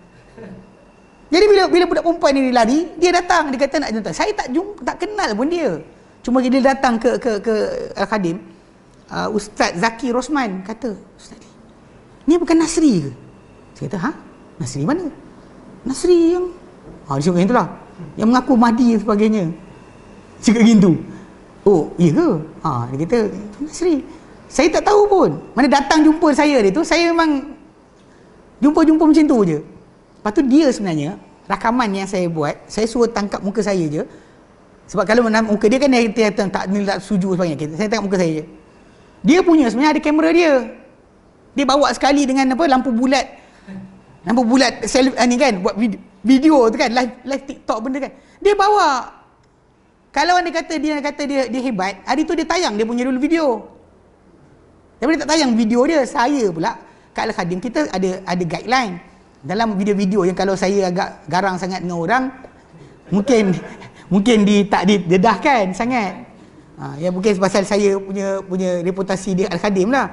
Jadi bila bila budak perempuan ni lari, dia datang, dia kata nak jumpa. Saya tak jumpa, tak kenal pun dia. Cuma dia datang ke ke ke Al-Khadim. Uh, Ustaz Zaki Rosman kata, Ustaz ni bukan Nasri ke? Saya kata, ha? Nasri mana? Nasri yang ha, dia cakap macam itulah. Yang mengaku Mahdi dan sebagainya. Cakap gitu. Oh, iya ke? Ha, dia kata, Nasri. Saya tak tahu pun. Mana datang jumpa saya dia tu, saya memang jumpa-jumpa macam tu je. Lepas tu dia sebenarnya, rakaman yang saya buat, saya suruh tangkap muka saya je. Sebab kalau muka dia kan dia, dia, dia tak ni tak setuju sebagainya. Saya tangkap muka saya je. Dia punya sebenarnya ada kamera dia. Dia bawa sekali dengan apa lampu bulat. Lampu bulat selfie ni kan, buat video, video tu kan, live live TikTok benda kan. Dia bawa. Kalau anda kata dia kata dia dia hebat, hari tu dia tayang dia punya dulu video. Tapi dia tak tayang video dia. Saya pula kat Al-Khadim kita ada ada guideline. Dalam video-video yang kalau saya agak garang sangat dengan orang, mungkin mungkin di tak didedahkan sangat. Ha, ya mungkin pasal saya punya punya reputasi di Al-Khadim lah.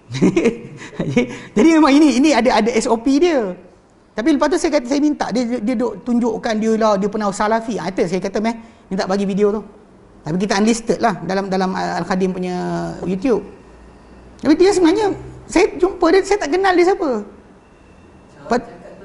Jadi memang ini ini ada ada S O P dia. Tapi lepas tu saya kata, saya minta dia dia, dia duk tunjukkan dia lah, dia pernah salafi. Ha, itu saya kata meh minta bagi video tu. Tapi kita unlisted lah dalam dalam Al-Khadim punya YouTube. Tapi dia sebenarnya saya jumpa dia, saya tak kenal dia siapa. But,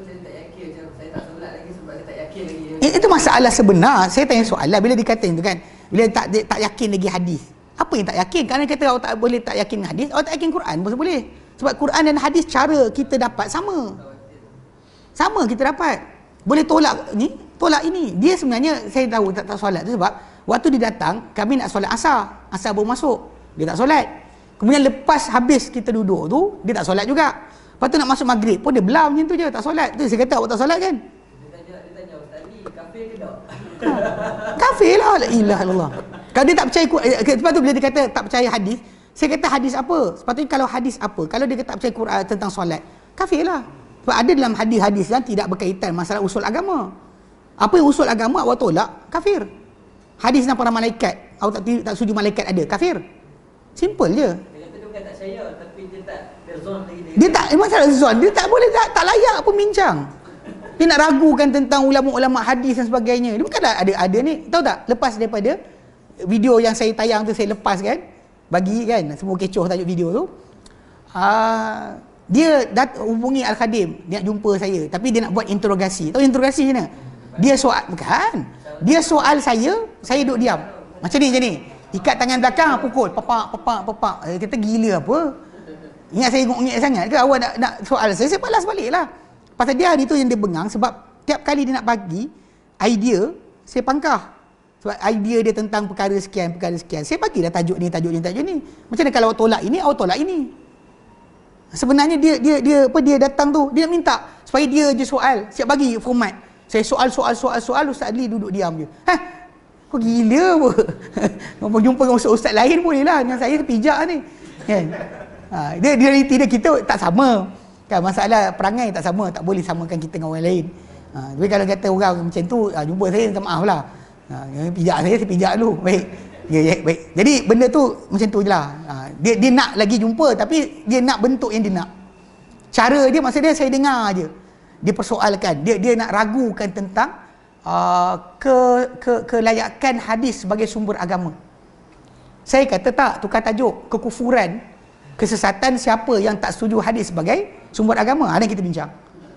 Eh, itu masalah sebenar. Saya tanya soalan bila dikatain tu kan, bila tak tak yakin lagi hadis. Apa yang tak yakin? Kerana kata awak tak boleh tak yakin hadis, awak tak yakin Quran pun boleh. Sebab Quran dan hadis cara kita dapat sama. Sama kita dapat. Boleh tolak ni, tolak ini. Dia sebenarnya saya tahu tak tak solat tu sebab waktu dia datang, kami nak solat asar. Asar baru masuk. Dia tak solat. Kemudian lepas habis kita duduk tu, dia tak solat juga. Lepas tu nak masuk maghrib pun dia belah macam tu je, tak solat. Tu saya kata awak tak solat kan? Kafir lah, la ilaha illallah. Kalau dia tak percaya, sebab tu bila dia kata tak percaya hadis, saya kata hadis apa? Sepatutnya kalau hadis apa? Kalau dia tak percaya Quran tentang solat, kafir lah. Sebab ada dalam hadis-hadis yang tidak berkaitan masalah usul agama. Apa yang usul agama awak tolak, kafir. Hadis tentang para malaikat, awak tak tak setuju malaikat ada, kafir. Simple je. Dia kata dia bukan tak percaya, tapi dia tak dia zon lagi dia. Dia tak masalah zon, dia tak boleh tak, tak layak pun bincang. Dia nak ragukan tentang ulama-ulama hadis dan sebagainya. Dia bukan ada ada ni, tahu tak? Lepas daripada video yang saya tayang tu saya lepas kan, bagi kan semua kecoh tajuk video tu. Uh, dia dat hubungi Al-Khadim, dia nak jumpa saya, tapi dia nak buat interogasi. Tahu interogasi macam mana? Dia soal bukan. Dia soal saya, saya duduk diam. Macam ni macam ni. Ikat tangan belakang, pukul, pepak, pepak, pepak. Eh, kata gila apa? Ingat saya ngok-ngok sangat ke awak nak, nak soal saya? Saya balas balik lah. Pasal dia hari tu yang dia bengang sebab tiap kali dia nak bagi idea, saya pangkah. Sebab idea dia tentang perkara sekian, perkara sekian. Saya bagilah tajuk ni, tajuk ni, tajuk ni. Macam mana kalau awak tolak ini, awak tolak ini. Sebenarnya dia dia dia apa dia datang tu, dia nak minta supaya dia je soal. Siap bagi format. Saya soal soal soal soal Ustaz Adli duduk diam je. Hah? Kau gila apa? Kau jumpa dengan ustaz-ustaz lain boleh lah. Dengan saya pijak ni. Kan? Ha, dia dia realiti dia kita tak sama. Kan masalah perangai tak sama, tak boleh samakan kita dengan orang lain. Ha, tapi kalau kata orang macam tu, ha, jumpa saya minta maaf lah. Ha, pijak saya, saya pijak dulu. Baik. Ya, ya, baik. Jadi benda tu macam tu je lah. Ha, dia, dia nak lagi jumpa tapi dia nak bentuk yang dia nak. Cara dia maksud dia saya dengar je. Dia persoalkan. Dia dia nak ragukan tentang uh, ke, ke kelayakan hadis sebagai sumber agama. Saya kata tak, tukar tajuk kekufuran, kesesatan siapa yang tak setuju hadis sebagai sumber agama. Ada kita bincang.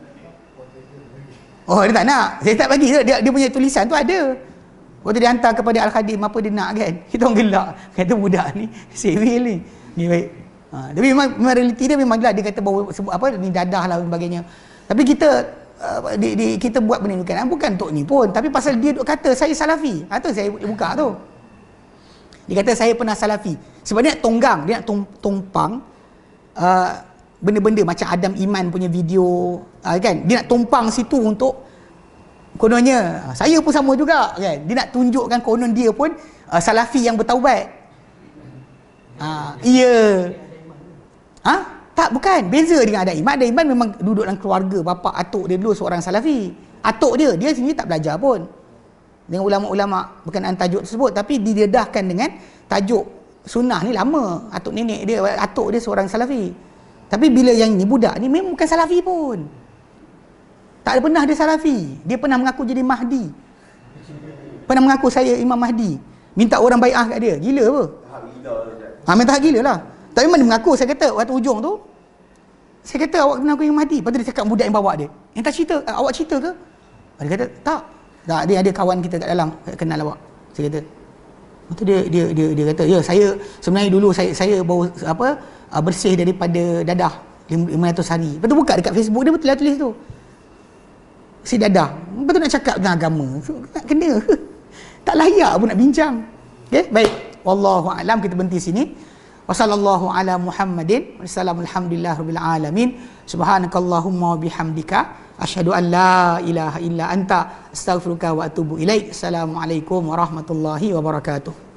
Oh, dia tak nak. Saya tak bagi. Dia, dia punya tulisan tu ada. Waktu dia hantar kepada Al-Khadim, apa dia nak kan? Kita orang gelak. Kata budak ni, sewil ni. Ni baik. Ha, tapi memang, memang realiti dia memang jelas. Dia kata bawa sebut apa, ni dadah lah dan sebagainya. Tapi kita, uh, di, di, kita buat benda ni bukan, bukan untuk ni pun. Tapi pasal dia duk kata, saya salafi. Ha, tu saya buka tu. Dia kata, saya pernah salafi. Sebab dia nak tonggang, dia nak tong, tongpang uh, benda-benda macam Adam Iman punya video. Uh, kan? Dia nak tumpang situ untuk kononnya, saya pun sama juga kan. Dia nak tunjukkan konon dia pun uh, salafi yang bertaubat. Ha, iya. Ha? Tak, bukan. Beza dengan Adam Iman. Adam Iman memang duduk dalam keluarga. Bapa atuk dia dulu seorang salafi. Atuk dia, dia sendiri tak belajar pun dengan ulama-ulama berkenaan tajuk tersebut. Tapi didedahkan dengan tajuk sunnah ni lama. Atuk nenek dia, atuk dia seorang salafi. Tapi bila yang ini, budak ni memang bukan salafi pun. Tak ada pernah dia salafi. Dia pernah mengaku jadi Mahdi. Pernah mengaku saya Imam Mahdi. Minta orang bai'ah kat dia. Gila apa? Ha, minta hak gila lah. Tapi mana dia mengaku, saya kata waktu hujung tu, saya kata awak mengaku Imam Mahdi. Lepas tu dia cakap budak yang bawa dia. Yang tak cerita, awak cerita ke? Dia kata, tak. Tak, dia ada kawan kita kat dalam, kenal awak. Saya kata. Lepas tu dia, dia, dia, dia kata, ya saya, sebenarnya dulu saya saya baru apa, bersih daripada dadah lima ratus hari. Lepas tu buka dekat Facebook dia, betul lah tulis tu. Si dadah. Lepas tu nak cakap tentang agama. So, nak kena. Tak layak pun nak bincang. Okay, baik. Wallahu a'lam, kita berhenti sini. Wassallallahu ala Muhammadin. Wassalamu alhamdulillah rabbil alamin. Subhanakallahumma bihamdika. Asyhadu an la ilaha illa anta. Astaghfiruka wa atubu ilaik. Assalamualaikum warahmatullahi wabarakatuh.